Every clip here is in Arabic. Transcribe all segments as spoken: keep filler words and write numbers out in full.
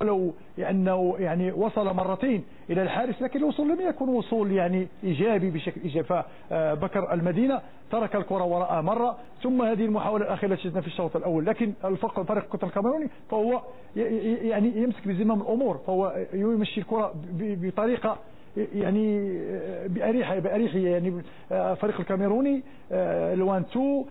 لو أنه يعني وصل مرتين إلى الحارس، لكن الوصول لم يكن وصول يعني إيجابي بشكل إيجابي. فبكر المدينة ترك الكرة وراء مرة، ثم هذه المحاولة الأخيرة التي شفنا في الشوط الأول. لكن الفرق فريق القطر الكاميروني فهو يعني يمسك بزمام الأمور، فهو يمشي الكرة بطريقة يعني بأريحية بأريحية يعني فريق الكاميروني الوان تو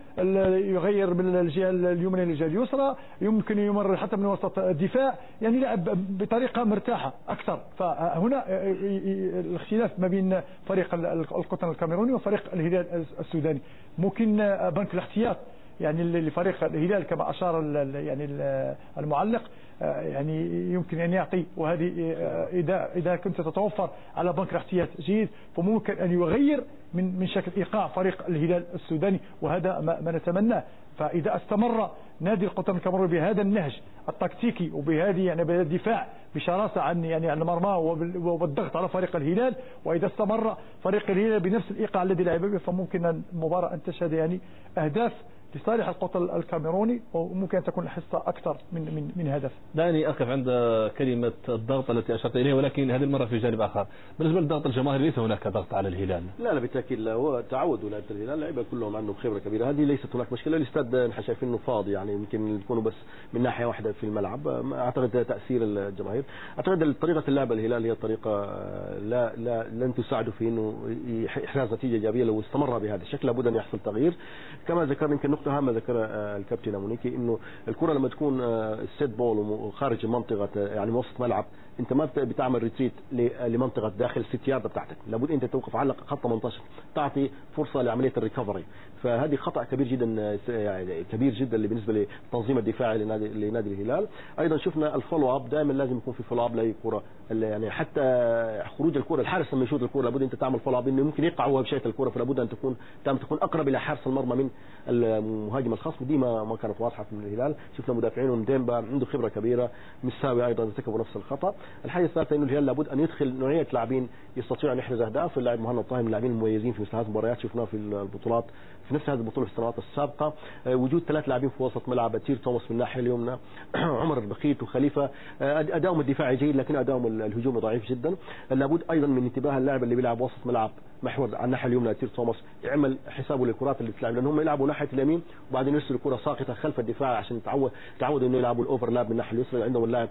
يغير من الجهة اليمنى للجهة اليسرى، يمكن يمرر حتى من وسط الدفاع، يعني لعب بطريقة مرتاحة أكثر. فهنا الاختلاف ما بين فريق القطن الكاميروني وفريق الهلال السوداني. ممكن بنك الاحتياط يعني لفريق الهلال كما أشار يعني المعلق يعني يمكن أن يعطي، وهذه إذا إذا كنت تتوفر على بنك الاحتياط جيد فممكن أن يغير من من شكل إيقاع فريق الهلال السوداني، وهذا ما, ما نتمناه. فإذا استمر نادي القطن الكاميروني بهذا النهج التكتيكي وبهذه يعني بهذا الدفاع بشراسة عن يعني عن المرمى وبالضغط على فريق الهلال، وإذا استمر فريق الهلال بنفس الإيقاع الذي لعب به، فممكن المباراة أن تشهد يعني أهداف لصالح القطن الكاميروني، وممكن أن تكون الحصة أكثر من من من هدف. دعني أقف عند كلمة الضغط التي أشرت إليها، ولكن هذه المرة في جانب آخر. بالنسبة للضغط الجماهيري ليس هناك ضغط على الهلال. لا لا بالتأكيد لا، هو تعودوا لعيبة الهلال، لعيبة كلهم عندهم خبرة كبيرة، هذه ليست هناك مشكلة. الاستاد نحن شايفين إنه فاضي، يعني يمكن يكونوا بس من ناحية واحدة في الملعب. أعتقد تأثير الجماهير، أعتقد طريقة اللعب الهلال هي طريقة لا لا لن تساعده في إنه إحراز نتيجة إيجابية. لو استمر بهذا الشكل لابد أن يحصل تغيير. كما ذكرنا يمكن نقطة هامة ذكرها الكابتن مونيكي، انه الكره لما تكون السيت بول وخارج منطقه يعني وسط ملعب، انت ما بتعمل ريتريت لمنطقه داخل الست يارده بتاعتك، لابد انت توقف على خط ثمانية عشر تعطي فرصه لعمليه الريكفري. فهذه خطا كبير جدا يعني كبير جدا اللي بالنسبه للتنظيم الدفاعي لنادي لنادي الهلال. ايضا شفنا الفولو اب، دائما لازم يكون في فولو اب لاي كره، يعني حتى خروج الكره الحارس لما يشوط الكره لابد انت تعمل فولو اب، انه ممكن يقع وهو بشاية الكره، فلابد ان تكون تكون اقرب الى حارس المرمى من المهاجم الخصم. دي ما ما كانت واضحه من الهلال. شفنا مدافعين ديمبا عنده خبره كبيره، مساوي ايضا ارتكبوا نفس الخطا. الحاجه الثالثه انه الهلال لابد ان يدخل نوعيه لاعبين يستطيعوا ان يحرز اهداف. اللاعب مهند طاهر من اللاعبين المميزين في مثل هذه المباريات، شفناه في البطولات في نفس هذه البطوله في السنوات السابقه. وجود ثلاث لاعبين في وسط ملعب، تير توماس من الناحيه اليمنى، عمر البخيت وخليفه، ادائهم الدفاعي جيد لكن ادائهم الهجومي ضعيف جدا. لابد ايضا من انتباه اللاعب اللي بيلعب وسط ملعب محور على الناحيه اليمنى تير توماس يعمل حسابه للكرات اللي بتلعب، لان هم يلعبوا ناحيه اليمين وبعدين يرسلوا الكره ساقطه خلف الدفاع عشان تعود تعودوا انه يلعبوا الاوفرلاب من الناحيه اليسرى. عندهم اللاعب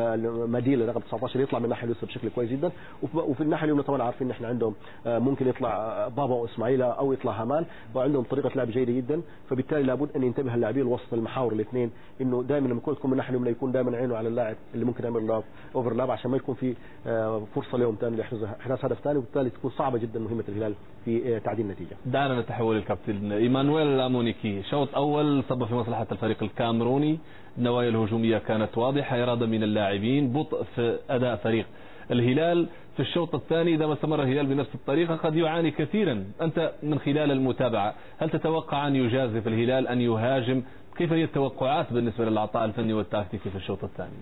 مديل رقم تسعة عشر يطلع من الناحيه اليسرى بشكل كويس جدا، وفي الناحيه اليمنى طبعا عارفين ان احنا عندهم ممكن يطلع بابا واسماعيل او يطلع همان، وعندهم طريقه لعب جيده جدا. فبالتالي لابد ان ينتبه اللاعبين الوسط المحاور الاثنين، انه دائما لما يكون من الناحيه اليمنى يكون دائما عينه على اللاعب اللي ممكن يعمل اوفرلاب عشان ما يكون في فرصه لهم ثاني لاحراز هدف ثاني، وبالتالي تكون صعبه جدا مهمه الهلال في تعديل النتيجه. دعنا نتحول للكابتن ايمانويل مونيكي. شوط اول صب في مصلحه الفريق الكاميروني، النوايا الهجوميه كانت واضحه، اراده من اللاعبين، بطء في اداء فريق الهلال. في الشوط الثاني إذا ما استمر الهلال بنفس الطريقة قد يعاني كثيرا. أنت من خلال المتابعة هل تتوقع أن يجازف الهلال أن يهاجم؟ كيف هي التوقعات بالنسبة للعطاء الفني والتكتيكي في الشوط الثاني؟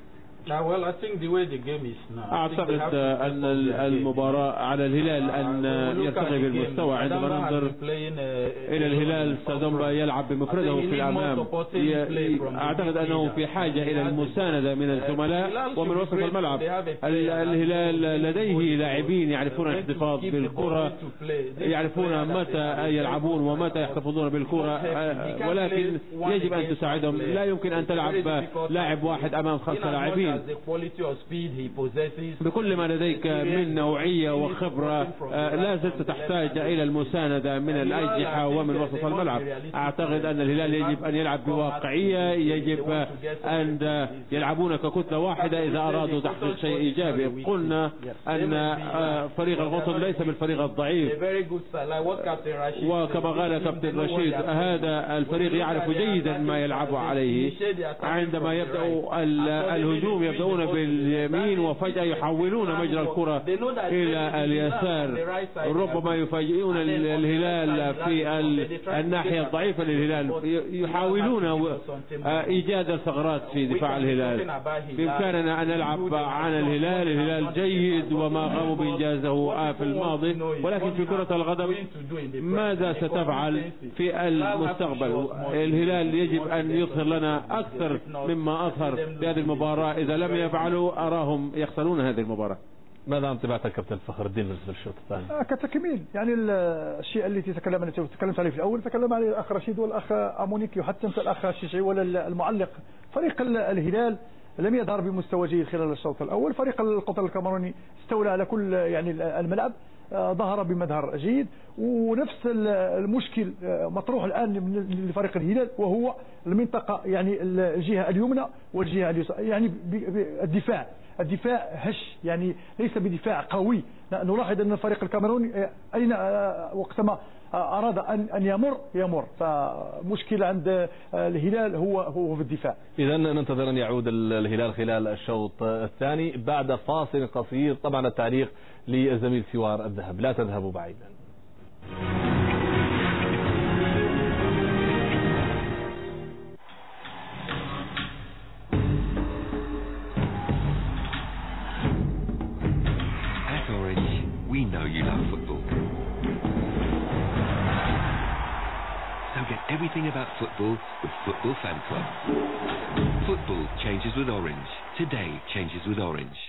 أعتقد أن المباراة على الهلال أن يرتقي بالمستوى عندما ننظر إلى الهلال. سادومبا يلعب بمفرده في الأمام، أعتقد أنه في حاجة إلى المساندة من الزملاء ومن وسط الملعب. الهلال لديه لاعبين يعرفون الاحتفاظ بالكرة، يعرفون متى يلعبون ومتى يحتفظون بالكرة، ولكن يجب أن تساعدهم. لا يمكن أن تلعب لاعب واحد أمام خمسة لاعبين. بكل ما لديك من نوعية وخبرة لا زلت تحتاج إلى المساندة من الأجنحة ومن وسط الملعب. أعتقد أن الهلال يجب أن يلعب بواقعية، يجب أن يلعبون ككتلة واحدة إذا أرادوا تحقيق شيء إيجابي. قلنا أن فريق القطن ليس بالفريق الضعيف، وكما قال كابتن رشيد هذا الفريق يعرف جيدا ما يلعب عليه. عندما يبدأ الهجوم يبدأون باليمين وفجأة يحولون مجرى الكرة إلى اليسار، ربما يفاجئون الهلال في الناحية الضعيفة للهلال، يحاولون إيجاد الثغرات في دفاع الهلال. بإمكاننا أن نلعب عن الهلال، الهلال جيد وما قاموا بإنجازه في الماضي، ولكن في كرة القدم ماذا ستفعل في المستقبل؟ الهلال يجب أن يظهر لنا أكثر مما أظهر في هذه المباراة إذا إذا لم يفعلوا أراهم يخسرون هذه المباراة. ماذا عن انطباعك كابتن فخر الدين بالنسبة للشوط الثاني؟ آه كتكميل يعني الشيء الذي تكلم تكلمت عليه في الأول تكلم عليه الأخ رشيد والأخ أمونيكي وحتى أنت الأخ الشيشعي ولا المعلق. فريق الهلال لم يظهر بمستوى جيد خلال الشوط الأول. فريق القطر الكاميروني استولى على كل يعني الملعب، ظهر بمظهر جيد، ونفس المشكل مطروح الآن لفريق الهلال وهو المنطقة يعني الجهة اليمنى والجهة اليسرى، يعني الدفاع الدفاع هش، يعني ليس بدفاع قوي. نلاحظ أن الفريق الكاميروني أين وقتما أراد أن أن يمر يمر، فمشكلة عند الهلال هو هو في الدفاع. إذا ننتظر أن يعود الهلال خلال الشوط الثاني بعد فاصل قصير. طبعا التعليق للزميل سوار الذهب، لا تذهبوا بعيدا. At Orange, we know you love football. So get everything about football with Football Fan Club. Football changes with Orange. Today changes with Orange.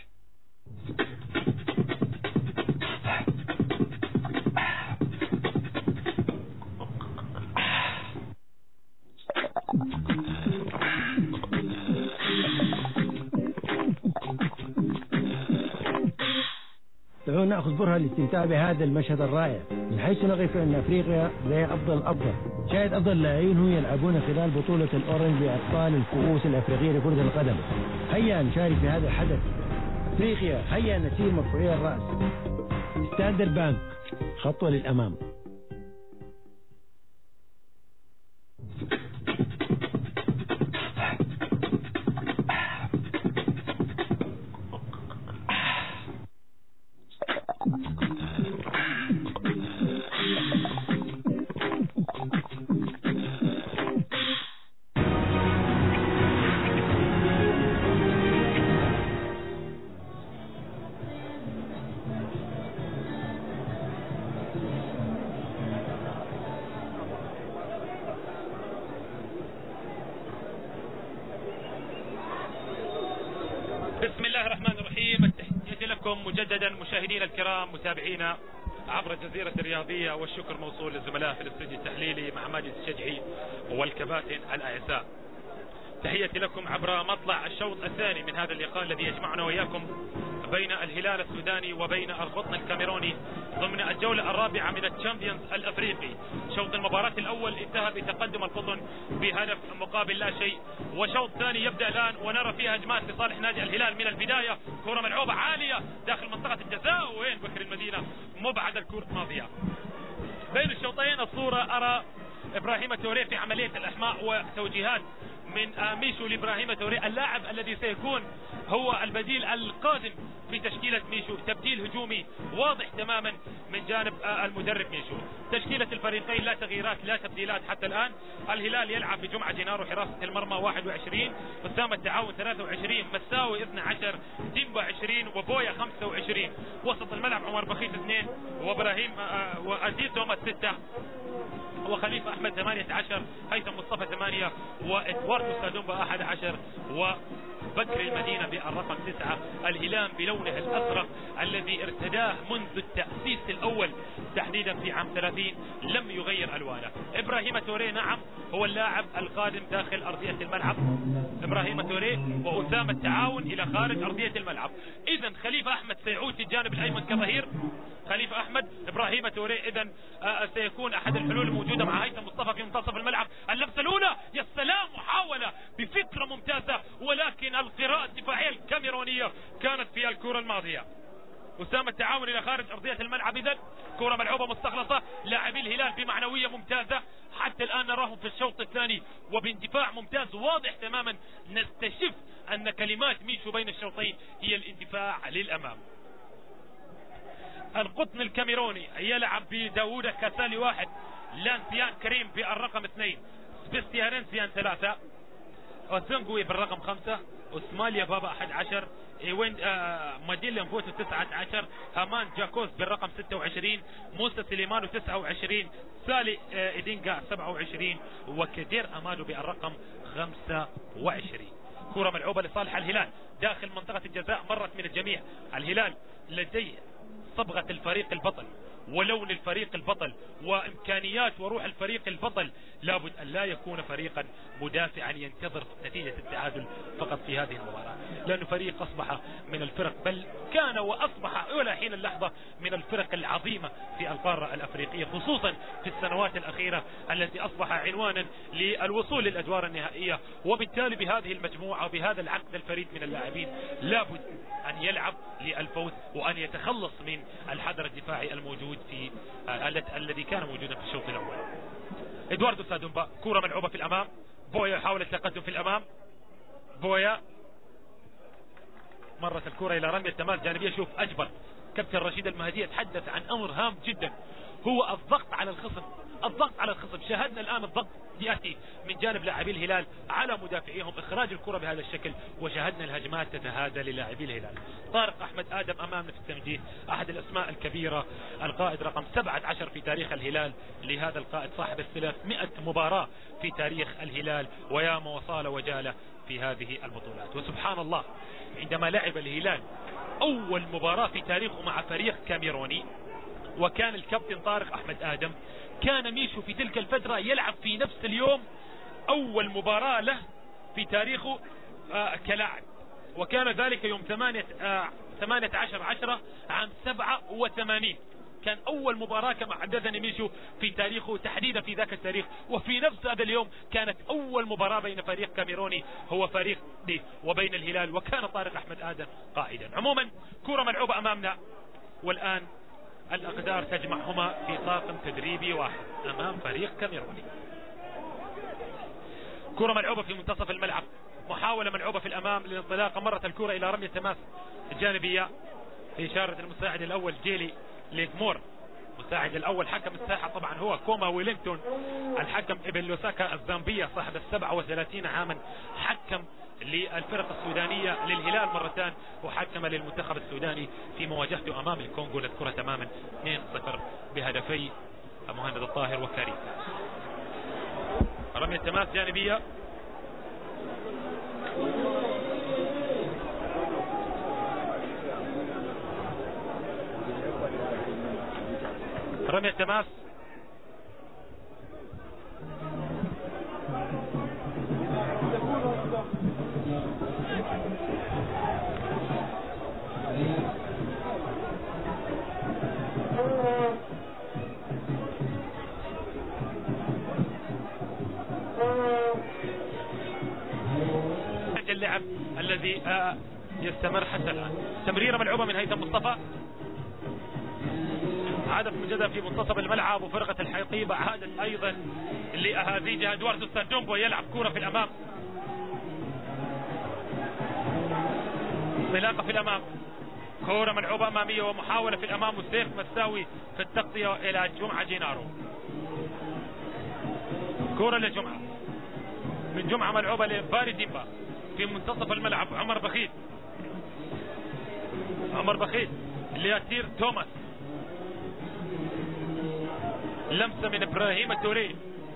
دعونا نأخذ برهة الاستمتاع بهذا المشهد الرائع، من حيث نقف أن أفريقيا هي أفضل الأفضل. شاهد أفضل لاعبين هم يلعبون خلال بطولة الأورنج بأبطال الكؤوس الأفريقية لكرة القدم. هيا نشارك في هذا الحدث. أفريقيا هيا نسير مرفوعي الرأس. ستاندر بانك، خطوة للأمام. بسم الله الرحمن الرحيم. التحية لكم مجددا مشاهدينا الكرام متابعينا عبر الجزيرة الرياضية، والشكر موصول للزملاء في الاستوديو التحليلي مع ماجد الشجعي والكباتن الأعزاء. تحياتي لكم عبر مطلع الشوط الثاني من هذا اللقاء الذي يجمعنا وإياكم بين الهلال السوداني وبين القطن الكاميروني ضمن الجولة الرابعة من الشامبيونز الأفريقي. شوط المباراة الأول انتهى بتقدم القطن بهدف مقابل لا شيء، وشوط ثاني يبدأ الآن ونرى فيها هجمات لصالح نادي الهلال من البداية. كرة ملعوبة عالية داخل منطقة الجزاء، وين بكر المدينة مبعد الكرة ماضية. بين الشوطين الصورة أرى إبراهيم توريه في عملية الإحماء وتوجيهات من ميشو لإبراهيم توريه اللاعب الذي سيكون هو البديل القادم في تشكيلة ميشو. تبديل هجومي واضح تماما من جانب المدرب ميشو. تشكيلة الفريقين لا تغييرات لا تبديلات حتى الآن. الهلال يلعب بجمعة جنارو حراسة المرمى واحد وعشرين، أسامة التعاون ثلاثة وعشرين، مساوي اثني عشر، تيمبا عشرين، وبويا خمسة وعشرين. وسط الملعب عمر بخيت اثنين، وابراهيم وأزيز توماس ستة، وخليفة أحمد ثمانية عشر، هيثم مصطفى ثمانية، وإدواردو سادومبا أحد عشر، وبكر المدينة بالرقم تسعة. الهلال بلونه الأزرق الذي ارتداه منذ التأسيس الأول تحديدا في عام ثلاثين لم يغير ألوانه. إبراهيم توريه نعم هو اللاعب القادم داخل أرضية الملعب، إبراهيم توريه وأسامة التعاون إلى خارج أرضية الملعب. إذن خليفة أحمد سيعود في الجانب الأيمن كظهير، خليفة أحمد إبراهيم توريه. إذن آه سيكون أحد الحلول الموجودة مع هيثم مصطفى في منتصف الملعب. اللمسة الأولى يا سلام، محاولة بفكرة ممتازة، ولكن القراءة الدفاعية الكاميرونية كانت في الكرة الماضية. أسامة التعاون إلى خارج أرضية الملعب. إذن كرة ملعوبة مستخلصة، لاعبي الهلال بمعنوية ممتازة حتى الآن نراهم في الشوط الثاني وباندفاع ممتاز واضح تماما. نستشف أن كلمات ميشو بين الشوطين هي الاندفاع للأمام. القطن الكاميروني يلعب بداوود كاسالي واحد، لانسيان كريم بالرقم اثنين، سبيستيانسيان ثلاثة، وسنغوي بالرقم خمسة، اسماليا بابا أحد عشر، وين آه ماديلا مفوتو تسعة عشر، هامان جاكوس بالرقم ستة وعشرين، موسى سليمانو تسعة وعشرين، سالي آه إدينغا سبعة وعشرين، وكدير أمادو بالرقم خمسة وعشرين. كرة ملعوبة لصالح الهلال داخل منطقة الجزاء، مرت من الجميع. الهلال لديه صبغة الفريق البطل ولون الفريق البطل وإمكانيات وروح الفريق البطل. لابد أن لا يكون فريقا مدافعا ينتظر نتيجة التعادل فقط في هذه المباراة، لأنه فريق أصبح من الفرق، بل كان وأصبح إلى حين اللحظة من الفرق العظيمة في القارة الأفريقية، خصوصا في السنوات الأخيرة التي أصبح عنوانا للوصول للأدوار النهائية. وبالتالي بهذه المجموعة وبهذا العقد الفريد من اللاعبين لابد أن يلعب للفوز وأن يتخلص من الحذر الدفاعي الموجود في الذي كان موجودا في الشوط الأول. إدواردو سادومبا، كرة ملعوبة في الأمام، بويا يحاول التقدم في الأمام، بويا مرت الكرة إلى رمية تماس جانبية. شوف أجبر كابتن رشيد المهدي يتحدث عن أمر هام جدا، هو الضغط على الخصم، الضغط على الخصم. شاهدنا الآن الضغط يأتي من جانب لاعبي الهلال على مدافعيهم، إخراج الكرة بهذا الشكل، وشاهدنا الهجمات تتهادى للاعبي الهلال. طارق أحمد آدم أمامنا في التمجيد، أحد الأسماء الكبيرة، القائد رقم سبعة عشر في تاريخ الهلال، لهذا القائد صاحب الثلاثمائة مباراة في تاريخ الهلال، وياما وصال وجال في هذه البطولات. وسبحان الله عندما لعب الهلال أول مباراة في تاريخه مع فريق كاميروني، وكان الكابتن طارق أحمد آدم، كان ميشو في تلك الفترة يلعب في نفس اليوم أول مباراة له في تاريخه آه كلاعب، وكان ذلك يوم ثمانية عشر عشرة عام سبعة وثمانين، كان أول مباراة كما حدثني ميشو في تاريخه تحديدا في ذاك التاريخ. وفي نفس هذا اليوم كانت أول مباراة بين فريق كاميروني هو فريق دي وبين الهلال، وكان طارق أحمد آدم قائدا. عموما كرة ملعوبة أمامنا، والآن الأقدار تجمعهما في طاقم تدريبي واحد أمام فريق كاميروني. كرة ملعوبة في منتصف الملعب، محاولة ملعوبة في الأمام للانطلاقة، مرت الكرة إلى رمية تماس الجانبية في إشارة المساعد الأول جيلي ليكمور. مساعد الأول حكم الساحة طبعا هو كوما ويلينغتون، الحكم ابن لوساكا الزامبية صاحب السبعة وثلاثين عاما، حكم للفرق السودانية للهلال مرتان، وحكم للمنتخب السوداني في مواجهته أمام الكونغو للكرة تماما اثنين صفر بهدفي مهند الطاهر وكريم. رمية تماس جانبية، رمية تماس اللعب الذي يستمر حتى الآن. تمريرة ملعوبة من هيثم مصطفى، عادت مجدة في منتصف الملعب، وفرقة الحقيبة عادت أيضا لأهازيجها. إدواردو سادومبا يلعب كرة في الأمام، انطلاقة في الأمام، كرة ملعوبة أمامية ومحاولة في الأمام، وسيف مساوي في التغطية إلى جمعة جينارو. كرة لجمعة، من جمعة ملعوبة لباري ديمبا في منتصف الملعب. عمر بخيت، عمر بخيت لياسير توماس، لمسة من إبراهيم التوري.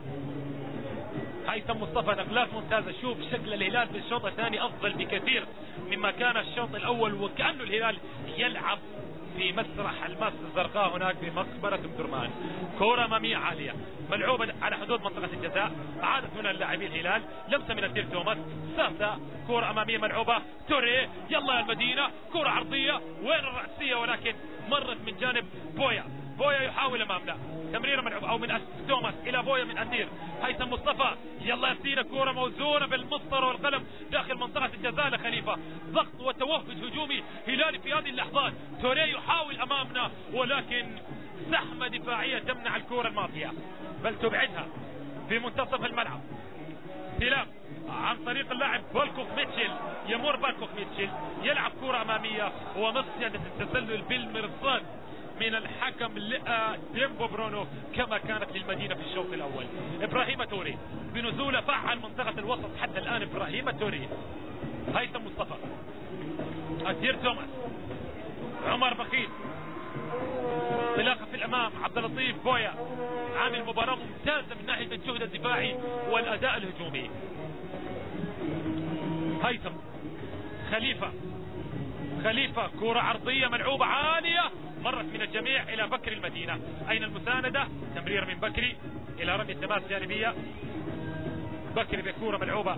هيثم مصطفى نقلات ممتازة. شوف شكل الهلال في الشوط الثاني أفضل بكثير مما كان الشوط الأول، وكأنه الهلال يلعب في مسرح الماس الزرقاء هناك في مقبرة درمان. كرة أمامية عالية ملعوبة على حدود منطقة الجزاء، عادت من اللاعبين الهلال، لمسة من الدير توماس، سافتا كرة أمامية ملعوبة، توري يلا يا المدينة، كرة عرضية وين الرأسية، ولكن مرت من جانب بويا. بويا يحاول أمامنا، تمريرة ملعوبة أو من توماس إلى بويا من أثير. هيثم مصطفى يلا يسير، كرة موزونة بالمسطرة والقلم داخل منطقة الجزاء لخليفة، ضغط وتوهج هجومي هلالي في هذه اللحظات. توري يحاول أمامنا، ولكن زحمة دفاعية تمنع الكرة الماضية بل تبعدها في منتصف الملعب. استلام عن طريق اللاعب بالكوك ميتشل، يمر بالكوك ميتشل يلعب كرة أمامية ومصيدة التسلل بالمرصاد من الحكم ديمبو برونو كما كانت للمدينة في الشوط الأول. إبراهيم توري بنزوله فعل منطقة الوسط حتى الآن. إبراهيم توري، هيثم مصطفى، أدير توماس، عمر بخيت، انطلاقة في الأمام، عبد اللطيف بويا عامل مباراة ممتازة من ناحية الجهد الدفاعي والأداء الهجومي. هيثم خليفة خليفة كرة عرضية ملعوبة عالية مرت من الجميع إلى بكر المدينة. أين المساندة؟ تمرير من بكري إلى رمي التماس جانبية. بكري بكرة ملعوبة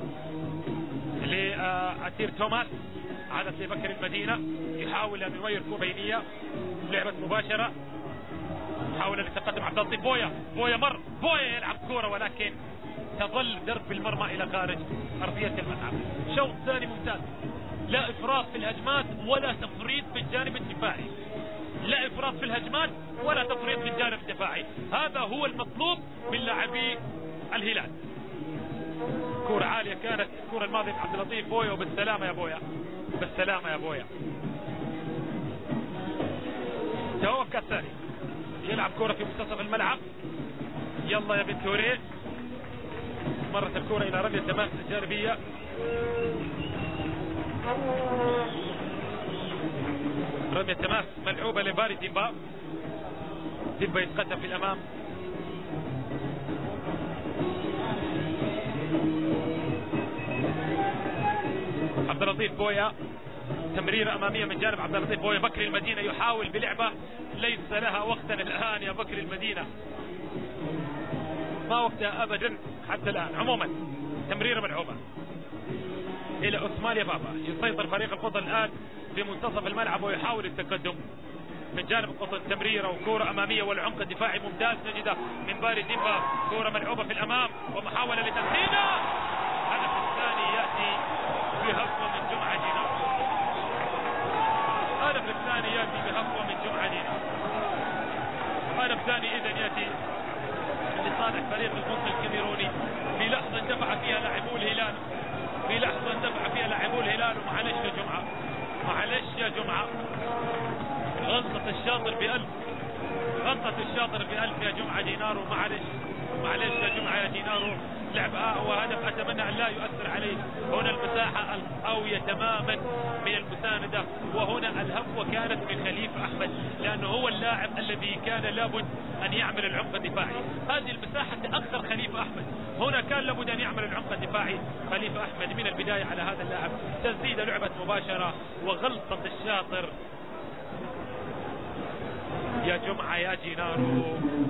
لأتير توماس، عادت لبكر المدينة يحاول أن يغير كرة بينية، لعبة مباشرة، حاول أن يتقدم عبد اللطيف بويا. بويا مر بويا يلعب كرة ولكن تظل درب المرمى إلى خارج أرضية الملعب. شوط ثاني ممتاز، لا إفراط في الهجمات ولا تفريط في الجانب الدفاعي، لا إفراط في الهجمات ولا تفريط في الجانب الدفاعي، هذا هو المطلوب من لاعبي الهلال. كرة عالية كانت الكرة الماضية عبد اللطيف بويا، وبالسلامة يا بويا، بالسلامة يا بويا. توقف كاساني يلعب كرة في منتصف الملعب، يلا يا بن توريه، مرت الكرة إلى رمية تماس الجانبية. رمية تماس ملعوبة لباري ديمبا، ديمبا يتقدم في الأمام، عبد اللطيف بويا، تمريرة أمامية من جانب عبد اللطيف بويا. بكر المدينة يحاول بلعبة ليس لها وقتا الآن يا بكر المدينة، ما وقتها أبدا حتى الآن. عموما تمريرة ملعوبة إلى عثمان بابا، يسيطر فريق القطن الآن في منتصف الملعب ويحاول التقدم من جانب القطن. تمريرة وكرة أمامية والعمق الدفاعي ممتاز نجده من باري ديمبا، كرة ملعوبة في الأمام ومحاولة لتسديدها. الهدف الثاني يأتي بهفوة من جمعة دينار، الهدف الثاني يأتي بهفوة من جمعة دينار. الهدف الثاني إذن يأتي لصالح فريق القطن الكاميروني في لحظة دفع فيها لاعبو الهلال، في لحظة دفع فيها لاعبو الهلال. ومعلش يا جمعة، معلش يا جمعة، غلطة الشاطر بألف، غلطة الشاطر بألف يا جمعة دينارو، معلش معلش يا جمعة يا دينارو. لعبة وهدف أتمنى أن لا يؤثر عليه. هنا المساحة القوية تماما من المساندة، وهنا الهفوة كانت من خليفة أحمد، لأنه هو اللاعب الذي كان لابد أن يعمل العمق الدفاعي. هذه المساحة تأخر خليفة أحمد، هنا كان لابد أن يعمل العمق الدفاعي خليفة أحمد من البداية على هذا اللاعب. تسديدة لعبة مباشرة وغلطة الشاطر يا جمعة يا جينارو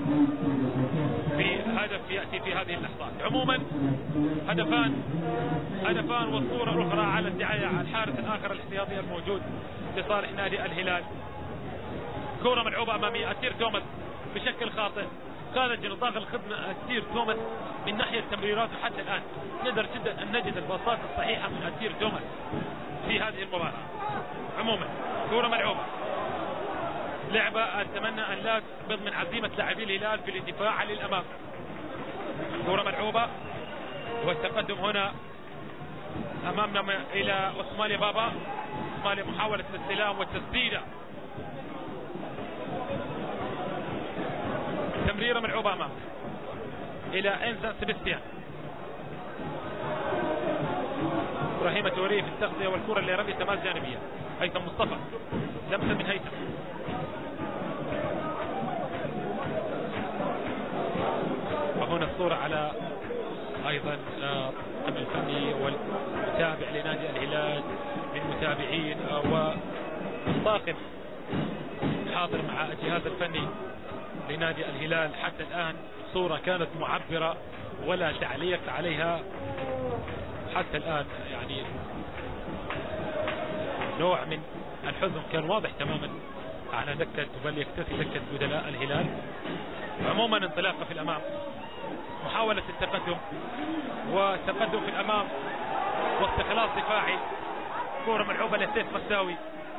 في هدف يأتي في هذه اللحظات. عموما هدفان هدفان والصورة الأخرى على الدعاية على الحارس الآخر الاحتياطي الموجود لصالح نادي الهلال. كرة ملعوبة أمامية، أتير توماس بشكل خاطئ خارج نطاق الخدمة. أتير توماس من ناحية التمريرات حتى الآن نقدر جدا أن نجد الباصات الصحيحة من أتير توماس في هذه المباراة. عموما كرة ملعوبة، لعبة أتمنى أن لا تقبض من عزيمة لاعبي الهلال في الدفاع للأمام. كرة ملعوبة والتقدم هنا أمامنا إلى عثمان بابا. عثمان محاولة الاستلام والتسديدة، تمريرة ملعوبة أمام إلى إنسان سبستيان. إبراهيم توريه في التغطية والكرة اللي رمي تماس جانبية. هيثم مصطفى، لمسة من هيثم، وهنا الصورة على أيضا الطاقم الفني والمتابع لنادي الهلال من متابعين والطاقم حاضر مع الجهاز الفني لنادي الهلال. حتى الآن صورة كانت معبرة ولا تعليق عليها حتى الآن، يعني نوع من الحزن كان واضح تماما على دكة، بل يكتفي دكة بدلاء الهلال. عموما انطلاقة في الأمام، محاولة التقدم والتقدم في الأمام واستخلاص دفاعي. كرة ملعوبة لسيف مساوي،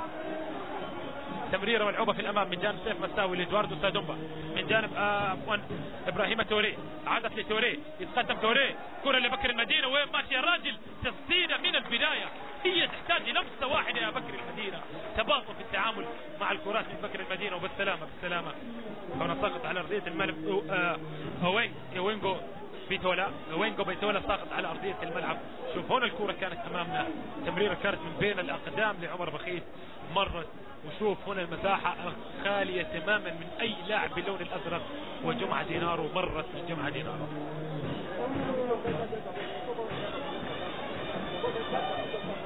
تمريرة ملعوبة في الأمام من جانب سيف مساوي لإدواردو سادومبا، من جانب عفوا آه إبراهيم توريه، عادت لتوريه، يتقدم توريه، كرة لبكر المدينة، وين ماشي يا راجل؟ تسديدة من البداية، هي تحتاج لمسة واحدة يا بكر المدينة. تباطؤ في التعامل مع الكرات من بكر المدينة، وبالسلامة بالسلامة. هنا ساقط على أرضية الملعب أوين أوينغو بيتولا، أوينغو بيتولا ساقط على أرضية الملعب. شوف هنا الكرة كانت أمامنا، تمريرة كانت من بين الأقدام لعمر بخيت، مرت، وشوف هنا المساحة خالية تماما من أي لاعب باللون الأزرق، وجمعة دينارو مرت من جمعة دينارو.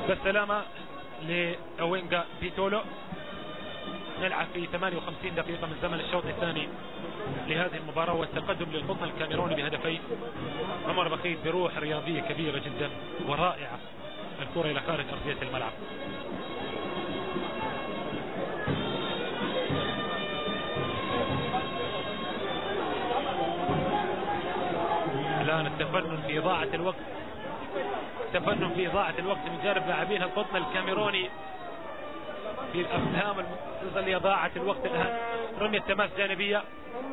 بالسلامة لأوينغا بيتولو. نلعب في ثمانية وخمسين دقيقة من زمن الشوط الثاني لهذه المباراة، والتقدم للقطن الكاميروني بهدفين. عمر بخيت بروح رياضية كبيرة جدا ورائعة، الكرة إلى خارج أرضية الملعب. الآن التفنن في إضاعة الوقت، تفنن في إضاعة الوقت من جانب لاعبين القطن الكاميروني في الأفلام المخصصة لإضاعة الوقت. الآن رمية تماس جانبية،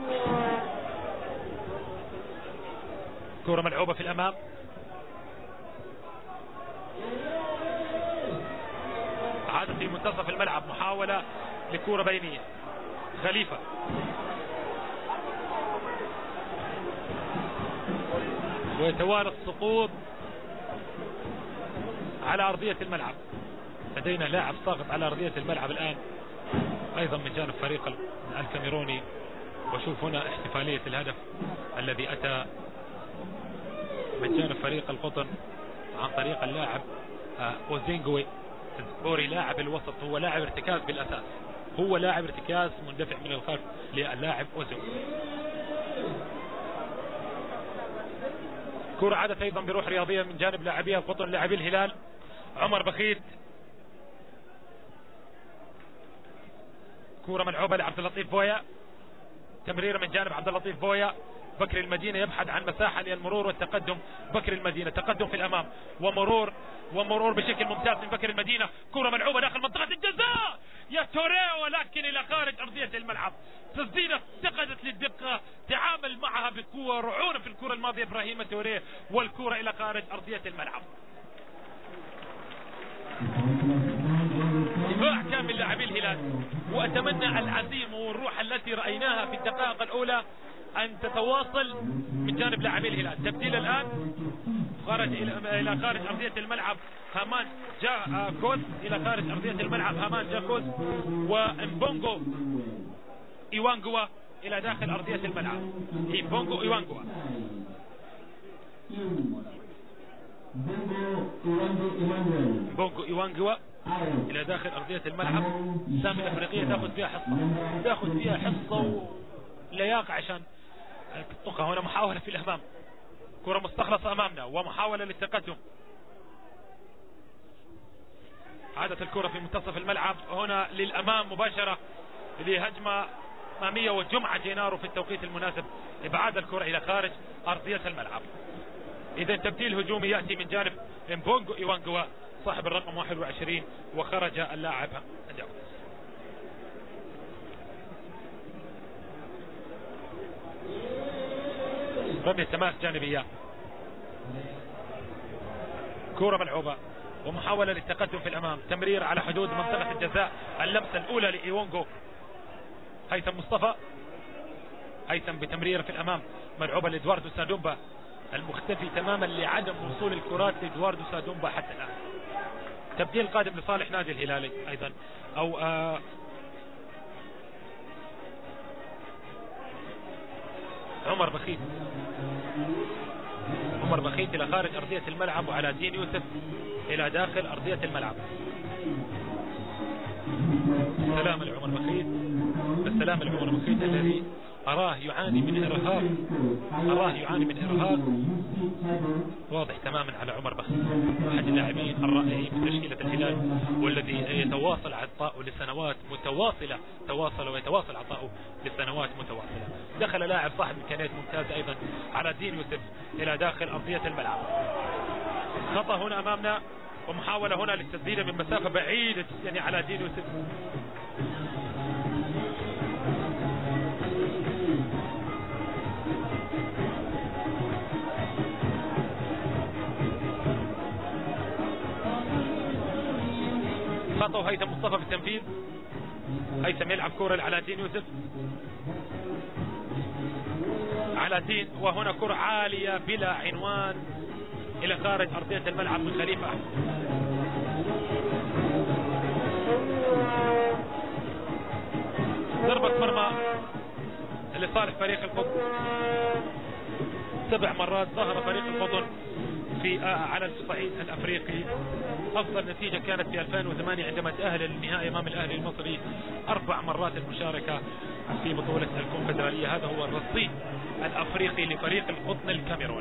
كرة ملعوبة في الأمام، عادت في منتصف الملعب، محاولة لكرة بينية. خليفة ويتوالى السقوط على أرضية الملعب. لدينا لاعب ساقط على أرضية الملعب الآن أيضا من جانب فريق الكاميروني. وشوف هنا احتفالية الهدف الذي أتى من جانب فريق القطن عن طريق اللاعب أوزينغوي بوري. لاعب الوسط هو لاعب ارتكاز بالأساس، هو لاعب ارتكاز مندفع من الخلف للاعب أوزينغوي. كرة عادت أيضا بروح رياضية من جانب لاعبي القطن لاعبي الهلال. عمر بخيت، كرة ملعوبة لعبد اللطيف بويا، تمريرة من جانب عبد اللطيف بويا. بكر المدينة يبحث عن مساحة للمرور والتقدم. بكر المدينة تقدم في الأمام ومرور ومرور بشكل ممتاز من بكر المدينة. كرة ملعوبة داخل منطقة الجزاء يا توريه، ولكن إلى خارج أرضية الملعب. تسديدة افتقدت للدقة، تعامل معها بقوة، رعونة في الكرة الماضية إبراهيم توريه، والكرة إلى خارج أرضية الملعب. دفاع كامل لاعبي الهلال، وأتمنى العزيمة والروح التي رأيناها في الدقائق الأولى أن تتواصل من جانب لاعبي الهلال. تبديل الآن خرج إلى خارج أرضية الملعب. هامان جاء كوز إلى خارج أرضية الملعب. هامان جاء كوز وإمبونغو إيوانغوا إلى داخل أرضية الملعب. إمبونغو إيوانغوا إمبونغو إيوانغوا إلى داخل أرضية الملعب. سامي الأفريقية تأخذ فيها حصة، تأخذ فيها حصة ولياقة عشان تطقها. هنا محاولة في الأمام، كرة مستخلصة أمامنا ومحاولة للتقدم. عادت الكرة في منتصف الملعب هنا للأمام مباشرة لهجمة أمامية، وجمعة جينارو في التوقيت المناسب إبعاد الكرة إلى خارج أرضية الملعب. إذا تبديل هجومي يأتي من جانب إمبونغو إيوانغوا صاحب الرقم واحد وعشرين، وخرج اللاعب داوود. رمية تماس جانبية، كرة ملعوبة ومحاولة للتقدم في الأمام. تمرير على حدود منطقة الجزاء. اللمسة الأولى لإيوانغو. هيثم مصطفى، هيثم بتمرير في الأمام ملعوبة لإدواردو سادومبا المختفي تماما لعدم وصول الكرات لإدواردو سادومبا حتى الآن. تبديل قادم لصالح نادي الهلالي أيضا أو آه عمر بخيت. عمر بخيت إلى خارج أرضية الملعب، وعلى دين يوسف إلى داخل أرضية الملعب. سلام لعمر بخيت، بالسلام لعمر بخيت الذي أراه يعاني من إرهاق، أراه يعاني من إرهاق واضح تماما على عمر بخيت، أحد اللاعبين الرائعين في تشكيلة الهلال، والذي يتواصل عطاؤه لسنوات متواصلة، تواصل ويتواصل عطاؤه لسنوات متواصلة. دخل لاعب صاحب إمكانيات ممتازة أيضا على دين يوسف إلى داخل أرضية الملعب. خطأ هنا أمامنا، ومحاولة هنا للتسديد من مسافة بعيدة يعني على دين يوسف. خطأ هيثم مصطفى في التنفيذ. هيثم يلعب كرة على دين يوسف، على دين، وهنا كرة عالية بلا عنوان إلى خارج أرضية الملعب من خليفة. ضربة مرمى لصالح فريق القطن. سبع مرات ظهر فريق القطن في آه على الصعيد الأفريقي أفضل نتيجة كانت في ألفين وثمانية عندما تأهل للنهائي أمام الأهلي المصري، أربع مرات المشاركة في بطولة الكونفدرالية. هذا هو الرصيد الأفريقي لفريق القطن الكاميروني.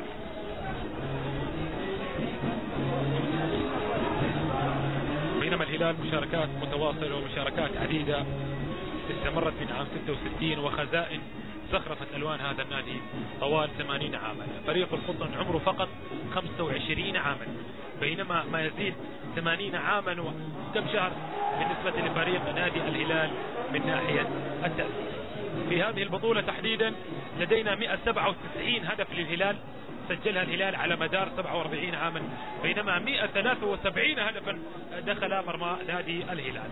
بينما الهلال مشاركات متواصلة ومشاركات عديدة استمرت من عام ستة وستين، وخزائن زخرفت ألوان هذا النادي طوال ثمانين عاما. فريق القطن عمره فقط خمسة وعشرين عاما، بينما ما يزيد ثمانين عاما وكم شهر بالنسبة لفريق نادي الهلال من ناحية التأسيس. في هذه البطولة تحديدا لدينا مئة وسبعة وتسعين هدف للهلال سجلها الهلال على مدار سبعة وأربعين عاما، بينما مئة وثلاثة وسبعين هدفا دخل مرمى نادي الهلال.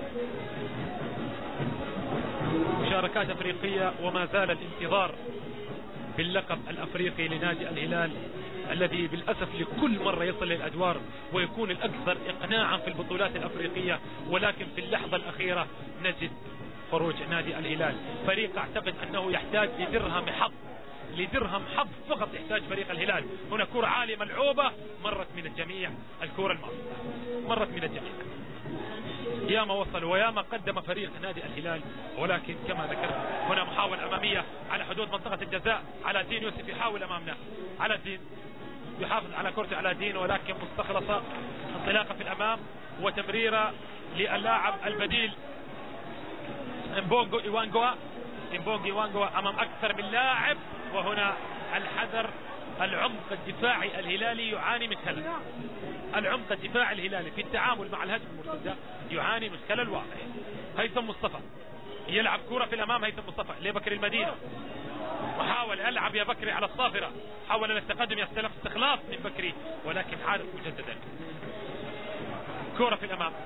مشاركات أفريقية وما زال الانتظار باللقب الأفريقي لنادي الهلال، الذي بالأسف لكل مرة يصل للأدوار ويكون الأكثر إقناعا في البطولات الأفريقية، ولكن في اللحظة الأخيرة نجد خروج نادي الهلال. فريق أعتقد أنه يحتاج لدرهم حظ، لدرهم حظ فقط يحتاج فريق الهلال. هنا كرة عالية ملعوبة مرت من الجميع، الكرة الماضية مرت من الجميع. ياما وصل وياما قدم فريق نادي الهلال، ولكن كما ذكرت هنا محاولة أمامية على حدود منطقة الجزاء. على الدين يوسف يحاول أمامنا، على الدين يحافظ على كرة على الدين، ولكن مستخلصة، انطلاقة في الأمام وتمريرة للاعب البديل امبونغو إيوانغوا. امبونغو إيوانغوا أمام أكثر من لاعب، وهنا الحذر. العمق الدفاعي الهلالي يعاني من خلل، العمق الدفاعي الهلالي في التعامل مع الهجمة المرتدة يعاني من خلل واضح. هيثم مصطفى يلعب كرة في الأمام، هيثم مصطفى لبكر المدينة، وحاول ألعب يا بكري على الصافرة، حاول التقدم يستلم استخلاص من بكري، ولكن حارس مجددا. كرة في الأمام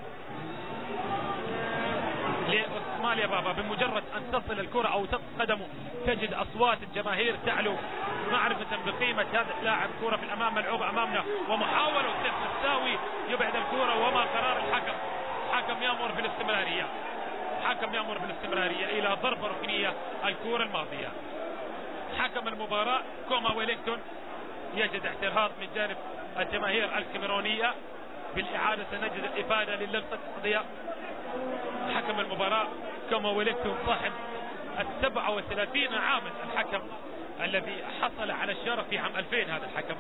لأسمال يا بابا، بمجرد أن تصل الكرة أو تقف قدمه تجد أصوات الجماهير تعلو معرفة بقيمة هذا اللاعب. كرة في الأمام ملعوبة أمامنا، ومحاولة سيف مساوي يبعد الكرة، وما قرار الحكم. حكم يأمر بالاستمرارية، حكم يأمر بالاستمرارية إلى ضربة ركنية الكرة الماضية. حكم المباراة كوما ويلينغتون يجد اعتراض من جانب الجماهير الكاميرونية. بالإعادة سنجد الإفادة للقطة التقضية. حكم المباراة كوما ويلينغتون صاحب السبعة وثلاثين عاما، الحكم الذي حصل على الشرف في عام ألفين. هذا الحكم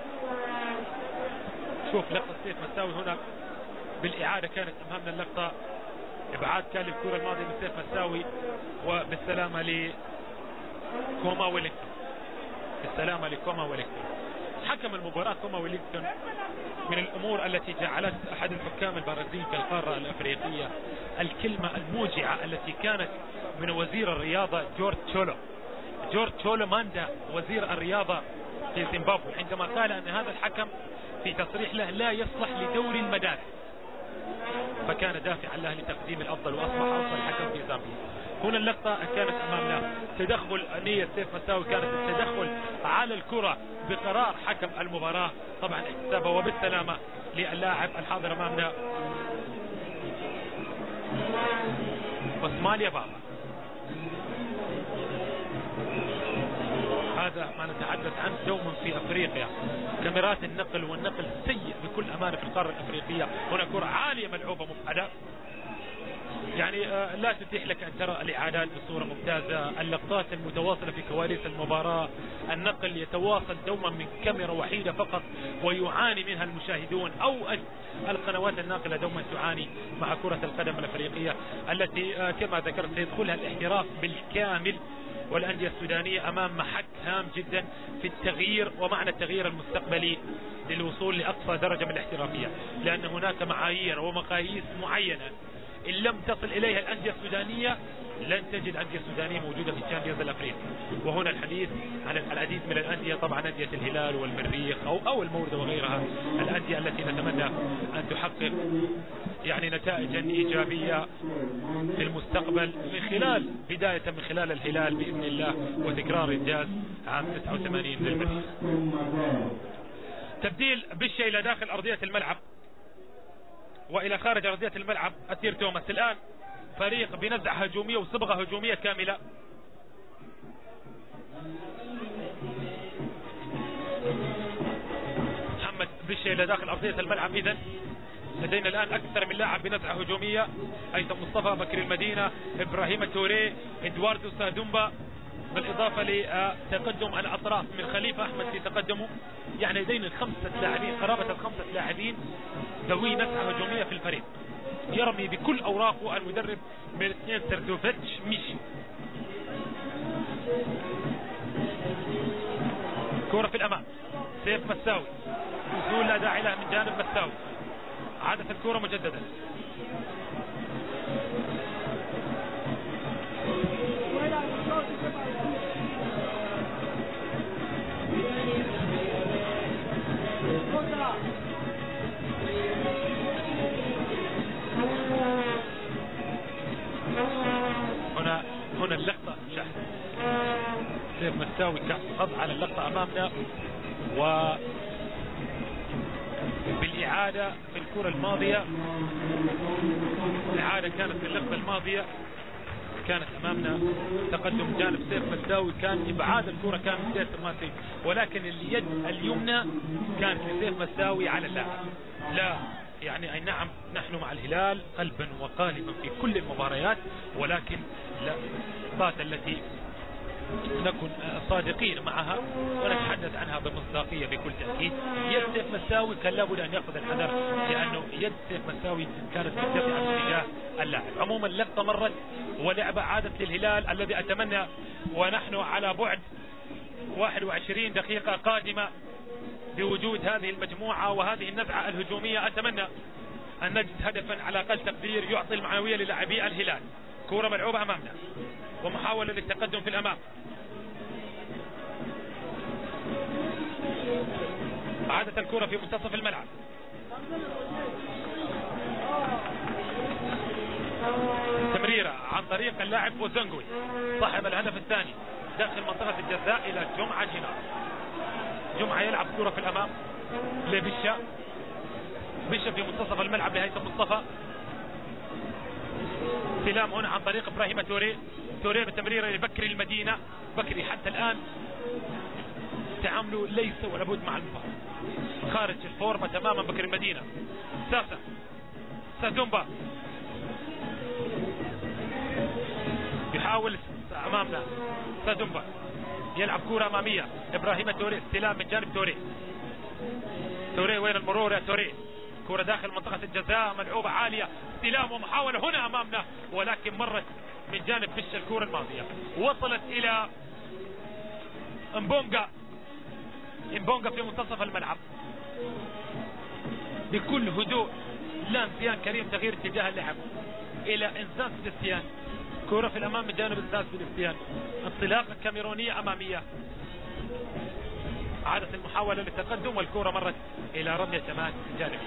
شوف لقطة سيف مساوي هنا بالإعادة، كانت أمامنا اللقطة، إبعاد كان للكرة الماضية من سيف مساوي، وبالسلامة لكوما ويلينغتون، بالسلامة لكوما ويلينغتون. حكم المباراة كوما ويلينغتون من الأمور التي جعلت أحد الحكام البارزين في القارة الأفريقية الكلمة الموجعة التي كانت من وزير الرياضة جورج تشولو جورج تشولو ماندا وزير الرياضة في زيمبابوي، عندما قال أن هذا الحكم في تصريح له لا يصلح لدوري المدارس، فكان دافعا له لتقديم الأفضل وأصبح أفضل حكم في زامبيا. هنا اللقطة كانت أمامنا تدخل نية سيف مساوي، كانت التدخل على الكرة بقرار حكم المباراة، طبعا احتسابه وبالسلامة للاعب الحاضر أمامنا عثمان يابابا. هذا ما نتحدث عنه دوما في أفريقيا، كاميرات النقل والنقل سيء بكل أمانة في القارة الأفريقية. هنا كرة عالية ملعوبة مبعدة، يعني لا تتيح لك أن ترى الإعادات بصورة ممتازة. اللقطات المتواصلة في كواليس المباراة، النقل يتواصل دوما من كاميرا وحيدة فقط ويعاني منها المشاهدون، أو القنوات الناقلة دوما تعاني مع كرة القدم الأفريقية التي كما ذكرت سيدخلها الاحتراف بالكامل، والأندية السودانية أمام محك هام جدا في التغيير، ومعنى التغيير المستقبلي للوصول لأقصى درجة من الاحترافية، لأن هناك معايير ومقاييس معينة إن لم تصل إليها الأندية السودانية لن تجد أندية سودانية موجودة في الشامبيونز الأفريقي. وهنا الحديث عن العديد من الأندية، طبعا أندية الهلال والمريخ أو أو الموردة وغيرها، الأندية التي نتمنى أن تحقق يعني نتائجا إيجابية في المستقبل من خلال بداية من خلال الهلال بإذن الله، وتكرار إنجاز عام تسعة وثمانين للمريخ. تبديل بالشيء إلى داخل أرضية الملعب وإلى خارج أرضية الملعب. أثير توماس الآن فريق بنزعة هجومية وصبغة هجومية كاملة. محمد بالشيء إلى داخل أرضية الملعب، إذن لدينا الآن أكثر من لاعب بنزعة هجومية: هيثم مصطفى، بكر المدينة، إبراهيم توريه، إدواردو سادومبا، بالإضافة لتقدم الأطراف من خليفة أحمد في تقدمه. يعني لدينا خمسة لاعبين، قرابة الخمسة لاعبين ذوي نزعة هجومية في الفريق. يرمي بكل أوراقه المدرب ميلتنيف سردوفيتش ميشي. كرة في الأمام، سيف مساوي، نزول لا داعي له من جانب مساوي. عادت الكرة مجددا. هنا هنا اللقطة شاهد سيف مساوي كحظ على اللقطة أمامنا. و بالإعادة في الكرة الماضية، الإعادة كانت في اللقطة الماضية، كانت أمامنا تقدم جانب سيف مساوي، كان إبعاد الكرة كان من سيف مساوي، ولكن اليد اليمنى كانت لسيف مساوي على اللاعب. لا يعني أي نعم نحن مع الهلال قلبا وقالبا في كل المباريات، ولكن لا الخطات التي نكون صادقين معها ونتحدث عنها بمصداقية بكل تأكيد. يد سيف مساوي كان لابد أن يأخذ الحذر، لأنه يد سيف مساوي كانت مرتفعة باتجاه اللاعب. عموما اللقطة مرت ولعبة عادت للهلال الذي أتمنى، ونحن على بعد واحد وعشرين دقيقة قادمة بوجود هذه المجموعة وهذه النزعة الهجومية، أتمنى أن نجد هدفا على أقل تقدير يعطي المعنوية للاعبي الهلال. كرة ملعوبة أمامنا ومحاولة للتقدم في الأمام. عادت الكرة في منتصف الملعب. تمريرة عن طريق اللاعب بوزنغوي صاحب الهدف الثاني داخل منطقة الجزاء إلى جمعة جنار. جمعة يلعب كرة في الأمام لبشة، بشة في منتصف الملعب لهيثم مصطفى. استلام هنا عن طريق إبراهيم توريه، توريه بالتمريرة لبكري المدينة. بكري حتى الآن تعامله ليس ولا بد مع المباراة، خارج الفورمة تماما. بكري المدينة، ساسا، سادومبا يحاول أمامنا، سادومبا يلعب كرة أمامية. إبراهيم توريه، استلام من جانب توريه. توريه وين المرور يا توريه؟ كرة داخل منطقة الجزاء ملعوبة عالية، استلام ومحاولة هنا أمامنا، ولكن مرت من جانب بش الكرة الماضية، وصلت إلى امبونغا. امبونغا في منتصف الملعب بكل هدوء. لان سيان كريم تغيير اتجاه اللعب إلى إنسان سبستيان. كرة في الأمام من جانب إنسان سبستيان، انطلاقة كاميرونية أمامية. عادت المحاولة للتقدم والكرة مرت إلى رمية تماس جانب.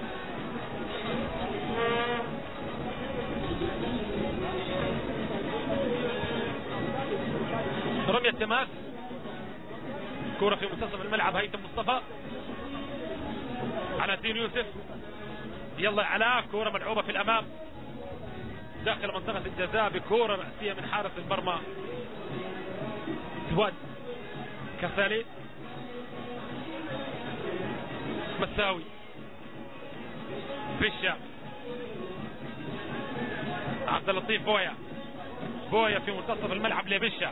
رمية تماس، كرة في منتصف الملعب. هيثم مصطفى على الدين يوسف، يلا علاء، كرة ملعوبة في الأمام داخل منطقة الجزاء بكرة رأسية من حارس المرمى سواد كسالي. مساوي، بشا، عبد اللطيف بويا، بويا في منتصف الملعب لبشا.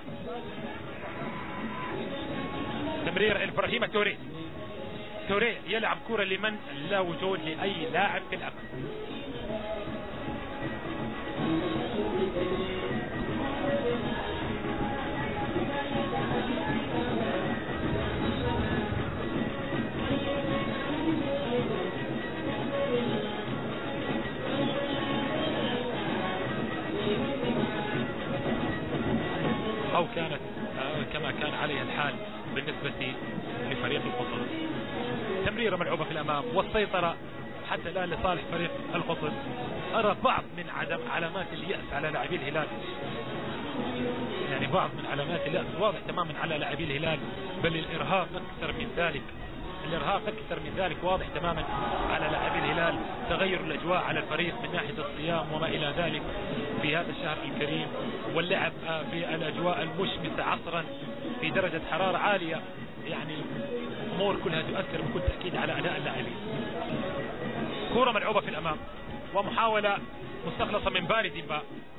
تمرير إبراهيم توريه، توريه يلعب كرة لمن لا وجود لأي لاعب في الأمام. أو كانت كما كان عليه الحال بالنسبة لفريق القطر. تمريرة ملعوبة في الأمام والسيطرة حتى الآن لصالح فريق القطر. أرى بعض من عدم علامات اليأس على لاعبي الهلال، يعني بعض من علامات اليأس واضح تماما على لاعبي الهلال، بل الإرهاق أكثر من ذلك، الإرهاق أكثر من ذلك واضح تماما على لاعبي الهلال. تغير الأجواء على الفريق من ناحية الصيام وما إلى ذلك في هذا الشهر الكريم، واللعب في الأجواء المشمسة عصرا في درجة حرارة عالية، يعني الأمور كلها تؤثر بكل تأكيد على أداء اللاعبين. كرة ملعوبة في الأمام ومحاولة مستخلصة من باري ديمبا.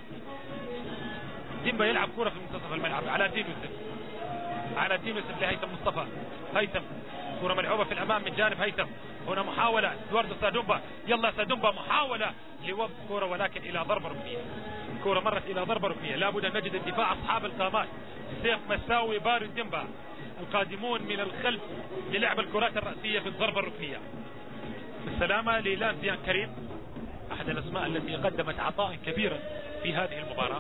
ديمبا يلعب كرة في منتصف الملعب على دين يوسف، على دين يوسف لهيثم مصطفى. هيثم كرة ملعوبة في الأمام من جانب هيثم. هنا محاولة إدواردو سادومبا، يلا سادومبا محاولة لوقف كرة ولكن إلى ضربة ركنية. كرة مرت إلى ضربة ركنية. لابد أن نجد الدفاع أصحاب القامات، سيف مساوي باري ديمبا القادمون من الخلف للعب الكرات الرأسية في الضربة الركنية. بالسلامة للانزيان كريم، أحد الأسماء التي قدمت عطاء كبيرا في هذه المباراة.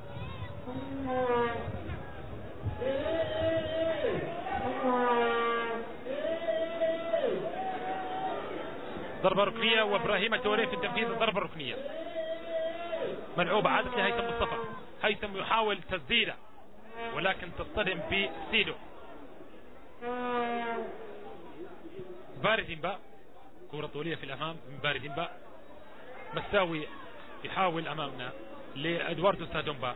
ضربة ركنية وإبراهيم توريه في التنفيذ الضربة الركنية. ملعوبة عادت لهيثم مصطفى. هيثم يحاول تسديده ولكن تصطدم بسيدو. باري ديمبا، كرة طولية في الأمام من باري ديمبا. مساوي يحاول أمامنا لإدواردو سادومبا.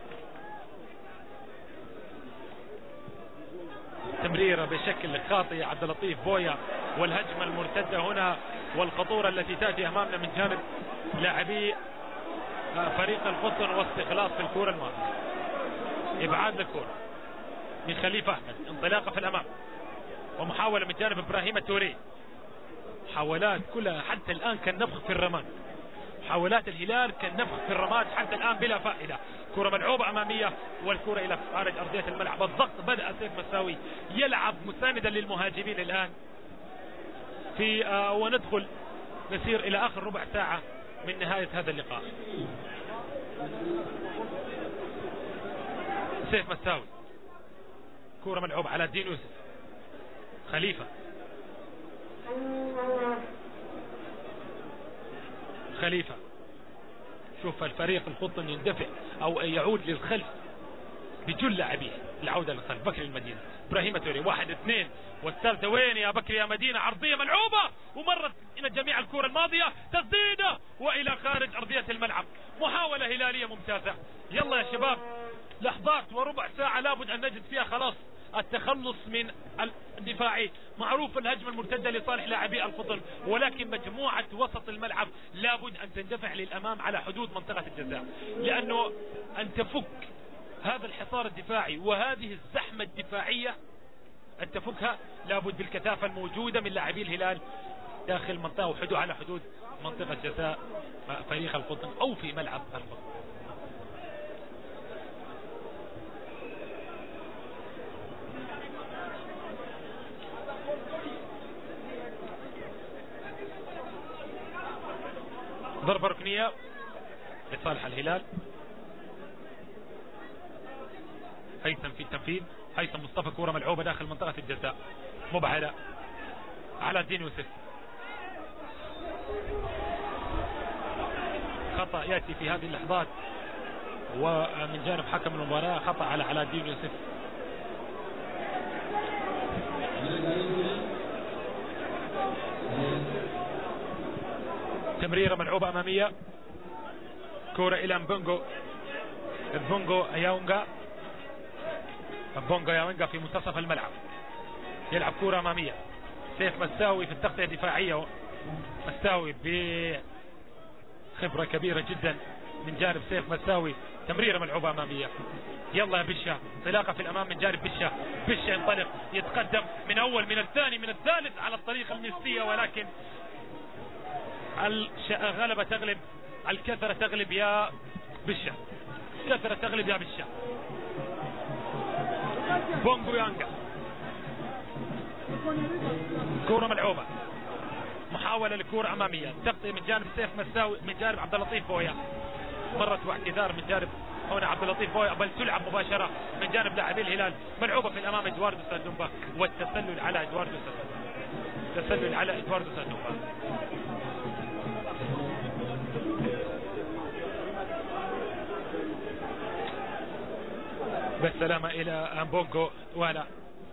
تمريرة بشكل خاطئ عبد اللطيف بويا، والهجمة المرتدة هنا والخطورة التي تأتي أمامنا من جانب لاعبي فريق القطن واستخلاص في الكرة الماضية. إبعاد الكرة من خليفة أحمد، انطلاقة في الأمام ومحاولة من جانب إبراهيم التوري. محاولات كلها حتى الآن كالنفخ في الرماد، محاولات الهلال كالنفخ في الرماد حتى الآن بلا فائدة. كرة ملعوبة أمامية والكرة إلى خارج أرضية الملعب. الضغط بدأ سيف مساوي يلعب مساندا للمهاجمين الآن في آه وندخل نسير إلى آخر ربع ساعة من نهاية هذا اللقاء. سيف مساوي، كرة ملعوبة على الدين يوسف. خليفة خليفة شوف الفريق القطن يندفع أو يعود للخلف بجل لاعبيه. العودة للخلف بكر المدينة. إبراهيم توري واحد اثنين والثالثة وين يا بكر يا مدينة؟ عرضية ملعوبة ومرت إلى جميع الكرة الماضية، تسديدة وإلى خارج أرضية الملعب. محاولة هلالية ممتازة. يلا يا شباب، لحظات وربع ساعة لابد أن نجد فيها خلاص التخلص من الدفاعي. معروف الهجمة المرتدة لصالح لاعبي القطن، ولكن مجموعة وسط الملعب لابد أن تندفع للأمام على حدود منطقة الجزاء، لأنه أن تفك هذا الحصار الدفاعي وهذه الزحمة الدفاعية أن تفكها لابد بالكثافة الموجودة من لاعبي الهلال داخل منطقة وحدود على حدود منطقة جزاء فريق القطن أو في ملعب القطن. ضربة ركنية لصالح الهلال. هيثم في التنفيذ. هيثم مصطفى كرة ملعوبة داخل منطقة الجزاء مبعدة على الدين يوسف. خطأ يأتي في هذه اللحظات ومن جانب حكم المباراة، خطأ على علاء الدين يوسف. تمريرة ملعوبة أمامية. كرة إلى مبونغو. مبونغو ياونغا. مبونغو ياونغا في منتصف الملعب يلعب كرة أمامية. سيف مساوي في التغطية الدفاعية. مساوي بخبرة كبيرة جدا من جانب سيف مساوي. تمريرة ملعوبة أمامية. يلا يا بشة، انطلاقة في الأمام من جانب بشة. بشة ينطلق يتقدم من أول من الثاني من الثالث على الطريقة الميسية، ولكن الغلبة تغلب، الكثرة تغلب يا بشة، كثرة تغلب يا بشة. بونغو يانغا. كرة ملعوبة، محاولة لكرة أمامية، تغطية من جانب سيف مساوي من جانب عبد اللطيف بويا. مرت واعتذار من جانب هنا عبد اللطيف بويا، بل تلعب مباشرة من جانب لاعبي الهلال. ملعوبة في الأمام إدواردو سادومبا، والتسلل على إدواردو سادومبا. تسلل على إدواردو سادومبا. بالسلامة إلى أمبونغو. ولا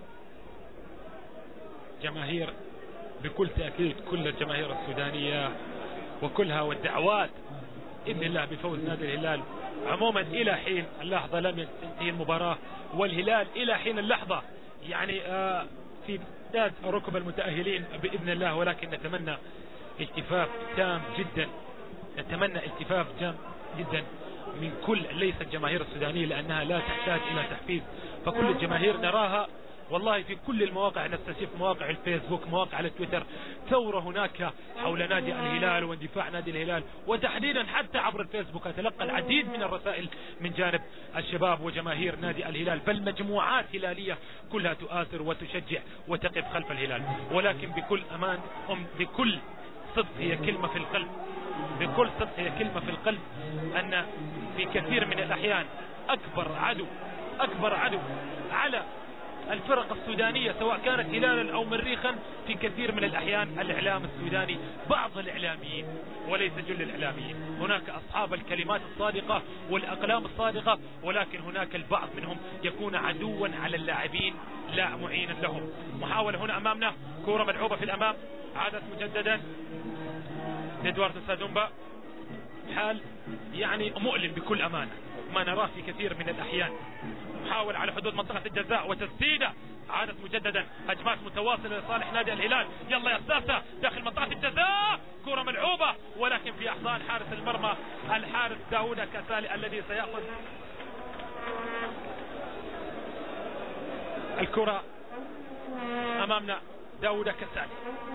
جماهير بكل تأكيد كل الجماهير السودانية وكلها والدعوات إذن الله بفوز نادي الهلال عموما إلى حين اللحظة لم تنتهي المباراة، والهلال إلى حين اللحظة يعني آه في بداية ركب المتأهلين بإذن الله، ولكن نتمنى التفاف تام جدا، نتمنى التفاف تام جدا من كل، ليس الجماهير السودانية لأنها لا تحتاج إلى تحفيز، فكل الجماهير نراها والله في كل المواقع، نستشف مواقع الفيسبوك، مواقع التويتر، ثورة هناك حول نادي الهلال واندفاع نادي الهلال، وتحديدا حتى عبر الفيسبوك أتلقى العديد من الرسائل من جانب الشباب وجماهير نادي الهلال، بل مجموعات هلالية كلها تؤثر وتشجع وتقف خلف الهلال. ولكن بكل أمان أم بكل صدق هي كلمة في القلب، بكل صدق هي كلمة في القلب أن في كثير من الأحيان أكبر عدو أكبر عدو على الفرق السودانية سواء كانت هلالا أو مريخا في كثير من الأحيان الإعلام السوداني، بعض الإعلاميين وليس جل الإعلاميين. هناك أصحاب الكلمات الصادقة والأقلام الصادقة، ولكن هناك البعض منهم يكون عدوا على اللاعبين لا معينا لهم. محاولة هنا أمامنا، كرة ملعوبة في الأمام، عادت مجددا إدوارد سادومبا، حال يعني مؤلم بكل أمانة ما نراه في كثير من الأحيان. محاول على حدود منطقة الجزاء وتسديدة، عادت مجددا، هجمات متواصلة لصالح نادي الهلال، يلا يا ساسة داخل منطقة الجزاء، كرة ملعوبة ولكن في أحضان حارس المرمى الحارس داوود كسالي الذي سيأخذ الكرة. أمامنا داوود كسالي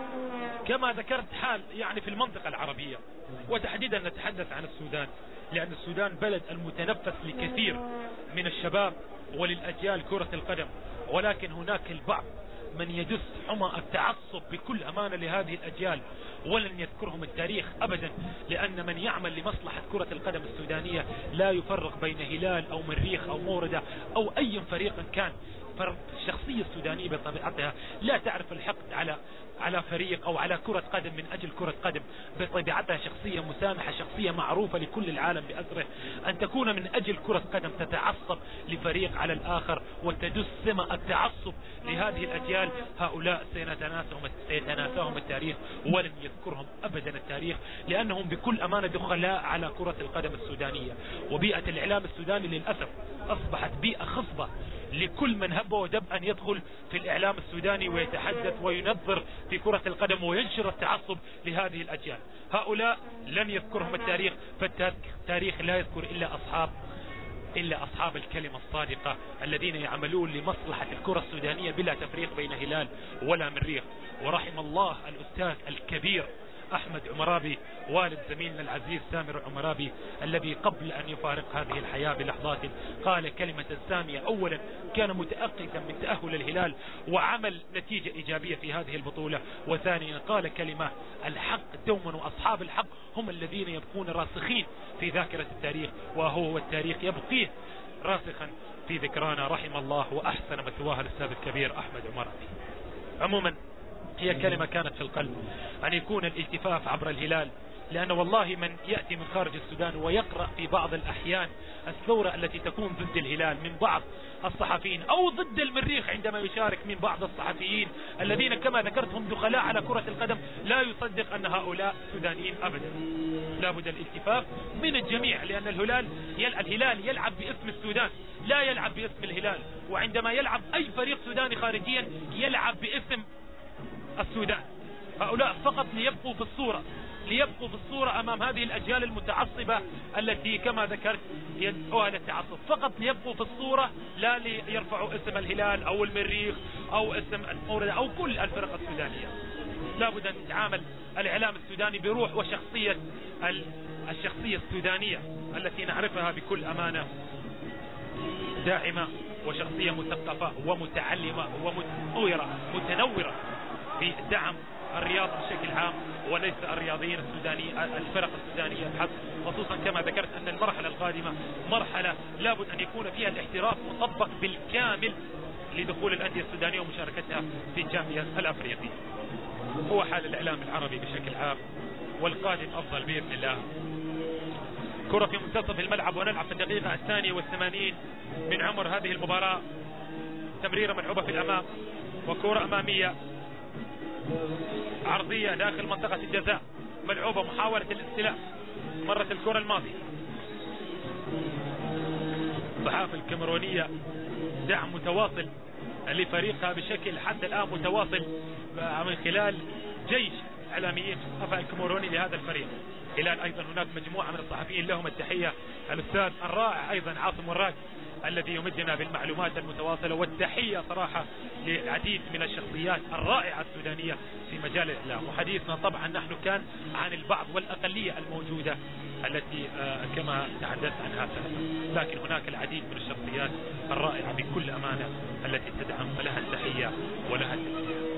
كما ذكرت، حال يعني في المنطقة العربية وتحديدا نتحدث عن السودان، لأن السودان بلد المتنفس لكثير من الشباب وللأجيال كرة القدم، ولكن هناك البعض من يدس حمى التعصب بكل أمانة لهذه الأجيال، ولن يذكرهم التاريخ أبدا، لأن من يعمل لمصلحة كرة القدم السودانية لا يفرق بين هلال أو مريخ أو موردة أو أي فريق كان. الشخصية السودانية بطبيعتها لا تعرف الحقد على على فريق أو على كرة قدم من أجل كرة قدم، بطبيعتها شخصية مسامحة، شخصية معروفة لكل العالم بأسره. أن تكون من أجل كرة قدم تتعصب لفريق على الآخر وتدس سمة التعصب لهذه الأجيال، هؤلاء سيتناساهم سيتناساهم التاريخ ولن يذكرهم أبدا التاريخ، لأنهم بكل أمانة دخلاء على كرة القدم السودانية. وبيئة الإعلام السوداني للأسف أصبحت بيئة خصبة لكل من هب ودب أن يدخل في الإعلام السوداني ويتحدث وينظر في كرة القدم وينشر التعصب لهذه الأجيال. هؤلاء لن يذكرهم التاريخ، فالتاريخ لا يذكر إلا أصحاب إلا أصحاب الكلمة الصادقة الذين يعملون لمصلحة الكرة السودانية بلا تفريق بين هلال ولا مريخ. ورحم الله الأستاذ الكبير أحمد عمرابي والد زميلنا العزيز سامر عمرابي الذي قبل أن يفارق هذه الحياة بلحظات قال كلمة سامية. أولا كان متأكدا من تأهل الهلال وعمل نتيجة إيجابية في هذه البطولة، وثانيا قال كلمة الحق دوما، وأصحاب الحق هم الذين يبقون راسخين في ذاكرة التاريخ، وهو التاريخ يبقيه راسخا في ذكرانا. رحم الله وأحسن مثواه الأستاذ الكبير أحمد عمرابي. عموما هي كلمة كانت في القلب أن يكون الالتفاف عبر الهلال، لأن والله من يأتي من خارج السودان ويقرأ في بعض الأحيان الثورة التي تكون ضد الهلال من بعض الصحفيين أو ضد المريخ عندما يشارك من بعض الصحفيين الذين كما ذكرتهم دخلاء على كرة القدم، لا يصدق أن هؤلاء سودانيين أبدا. لابد الالتفاف من الجميع، لأن الهلال الهلال يلعب باسم السودان لا يلعب باسم الهلال، وعندما يلعب أي فريق سوداني خارجيا يلعب باسم السودان. هؤلاء فقط ليبقوا في الصورة ليبقوا في الصورة أمام هذه الأجيال المتعصبة التي كما ذكرت يدعوها للتعصب، فقط ليبقوا في الصورة لا ليرفعوا اسم الهلال أو المريخ أو اسم الموردة أو كل الفرق السودانية. لابد أن يتعامل الإعلام السوداني بروح وشخصية الشخصية السودانية التي نعرفها بكل أمانة داعمة وشخصية مثقفة ومتعلمة ومتنورة متنورة في دعم الرياضة بشكل عام وليس الرياضيين السودانيين الفرق السودانية بحسب، خصوصا كما ذكرت أن المرحلة القادمة مرحلة لابد أن يكون فيها الاحتراف مطبق بالكامل لدخول الأندية السودانية ومشاركتها في الجامعة الأفريقية. هو حال الإعلام العربي بشكل عام، والقادم أفضل بإذن الله. كرة في منتصف الملعب ونلعب في الدقيقة الثانية والثمانين من عمر هذه المباراة، تمريرة ملعوبة في الأمام وكرة أمامية عرضية داخل منطقة الجزاء ملعوبة، محاولة الاستيلاء مرت الكرة الماضية. الصحافة الكاميرونية دعم متواصل لفريقها بشكل حتى الآن متواصل من خلال جيش الإعلاميين الصحفاء الكاميروني لهذا الفريق. هلال أيضا هناك مجموعة من الصحفيين لهم التحية، الأستاذ الرائع أيضا عاصم وراك الذي يمدنا بالمعلومات المتواصلة، والتحية صراحة للعديد من الشخصيات الرائعة السودانية في مجال الإعلام. وحديثنا طبعا نحن كان عن البعض والأقلية الموجودة التي كما تحدثت عنها سابقا، لكن هناك العديد من الشخصيات الرائعة بكل أمانة التي تدعم ولها التحية ولها التقدير.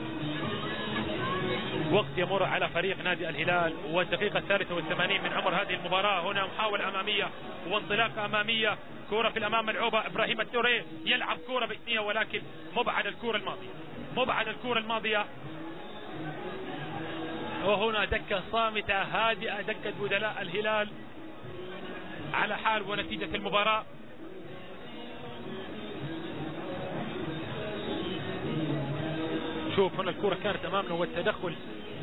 وقت يمر على فريق نادي الهلال والدقيقة الثالثة والثمانين من عمر هذه المباراة. هنا محاولة أمامية وانطلاقة أمامية، كرة في الأمام ملعوبة، إبراهيم التوري يلعب كرة بإثنية ولكن مبعد الكرة الماضية، مبعد الكرة الماضية. وهنا دكة صامتة هادئة، دكة بدلاء الهلال على حال ونتيجة المباراة. شوف هنا الكرة كانت أمامنا والتدخل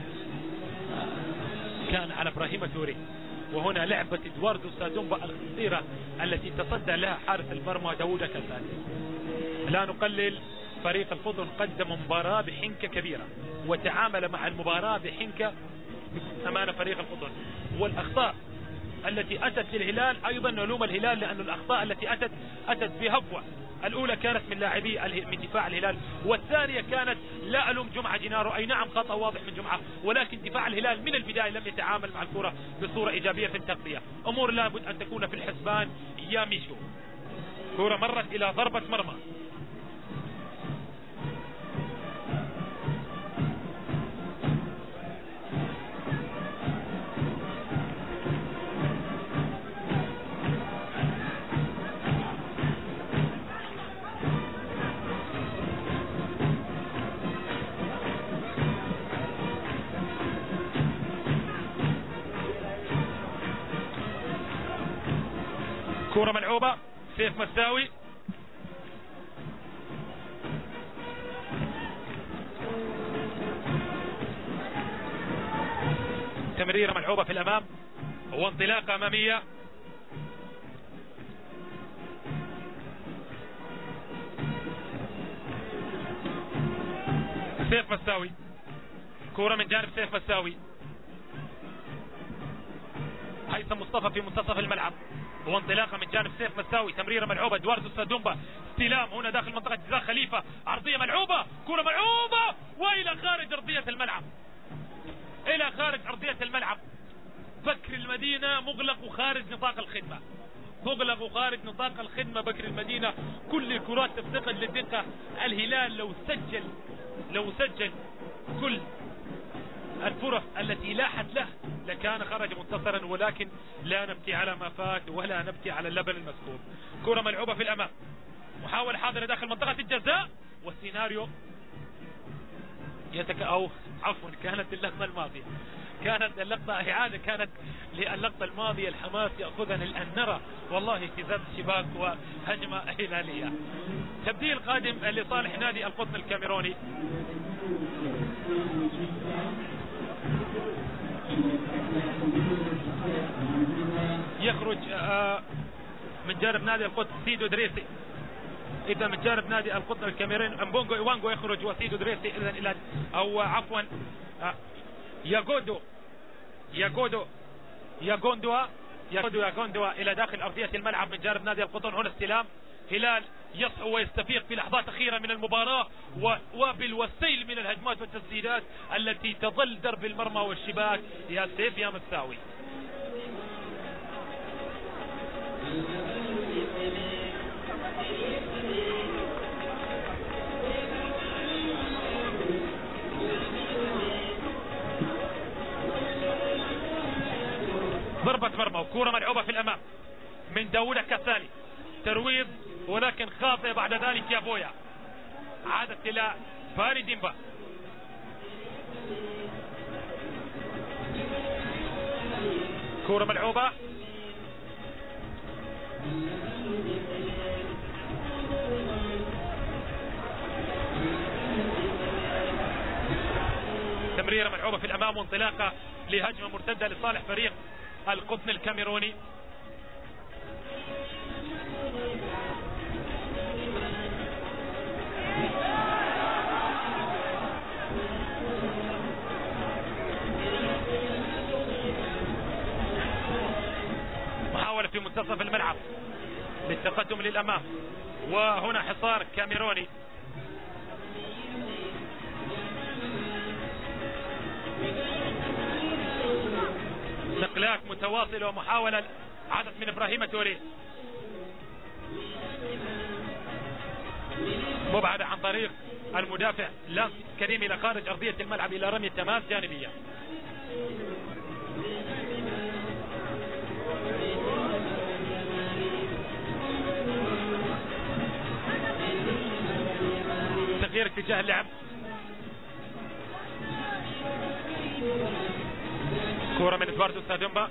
كان على إبراهيم التوري، وهنا لعبة إدواردو سادومبا الخطيرة التي تصدى لها حارس المرمى داوود كاساني. لا نقلل، فريق الفضل قدم مباراة بحنكة كبيرة وتعامل مع المباراة بحنكة أمام فريق الفضل. والأخطاء التي أتت للهلال أيضا نلوم الهلال، لأن الأخطاء التي أتت أتت بهفوة. الأولى كانت من لاعبي من دفاع الهلال، والثانية كانت لا ألوم جمعة جنارو، أي نعم خطأ واضح من جمعة، ولكن دفاع الهلال من البداية لم يتعامل مع الكرة بصورة إيجابية في التغطية. أمور لابد أن تكون في الحسبان يا ميشو. كرة مرت إلى ضربة مرمى. كرة ملعوبة، سيف مساوي، تمريرة ملعوبة في الأمام وانطلاقة أمامية. سيف مساوي، كرة من جانب سيف مساوي، هيثم مصطفى في منتصف الملعب، وانطلاقه من جانب سيف مساوي، تمريره ملعوبه، ادواردو سادومبا، استلام هنا داخل منطقه جزاء خليفه، عرضيه ملعوبه، كره ملعوبه والى خارج ارضيه الملعب، الى خارج ارضيه الملعب. بكر المدينه مغلق وخارج نطاق الخدمه، مغلق وخارج نطاق الخدمه بكر المدينه. كل الكرات تفتقد للدقه. الهلال لو سجل لو سجل كل الفرص التي لاحت له لكان خرج منتصرا، ولكن لا نبكي على ما فات ولا نبكي على اللبن المسكوب. كرة ملعوبة في الأمام، محاولة حاضرة داخل منطقة الجزاء، والسيناريو يتك أو عفوا كانت اللقطة الماضية كانت اللقطة إعادة كانت للقطة الماضية. الحماس يأخذنا الآن نرى والله اهتزاز الشباك وهجمة هلالية. تبديل قادم لصالح نادي القطن الكاميروني. يخرج من جانب نادي القطن سيدو دريسي، اذا من جانب نادي القطن الكاميروني امبونغو ايوانغو يخرج وسيدو دريسي اذا الى او عفوا ياغودو ياغودو ياغوندوا ياغودو ياغوندوا الى داخل ارضيه الملعب من جانب نادي القطن. هنا استلام، هلال يصحو ويستفيق في لحظات أخيرة من المباراة، وابل والسيل من الهجمات والتسديدات التي تظل درب المرمى والشباك. يا سيف يا مساوي. ضربة مرمى وكورة ملعوبة في الأمام من داوود كاساني، ترويض ولكن خاطئ بعد ذلك يا بويا، عادت إلى فاري ديمبا. كورة ملعوبة تمريرة ملعوبة في الأمام وانطلاقة لهجمة مرتدة لصالح فريق القطن الكاميروني. الآن في منتصف الملعب للتقدم للأمام، وهنا حصار كاميروني. نقلات متواصلة ومحاولة عادت من إبراهيم توري، مبعدة عن طريق المدافع لانس كريم إلى خارج أرضية الملعب إلى رمي التماس جانبية. تغيير اتجاه اللعب، كرة من ادواردو سادومبا،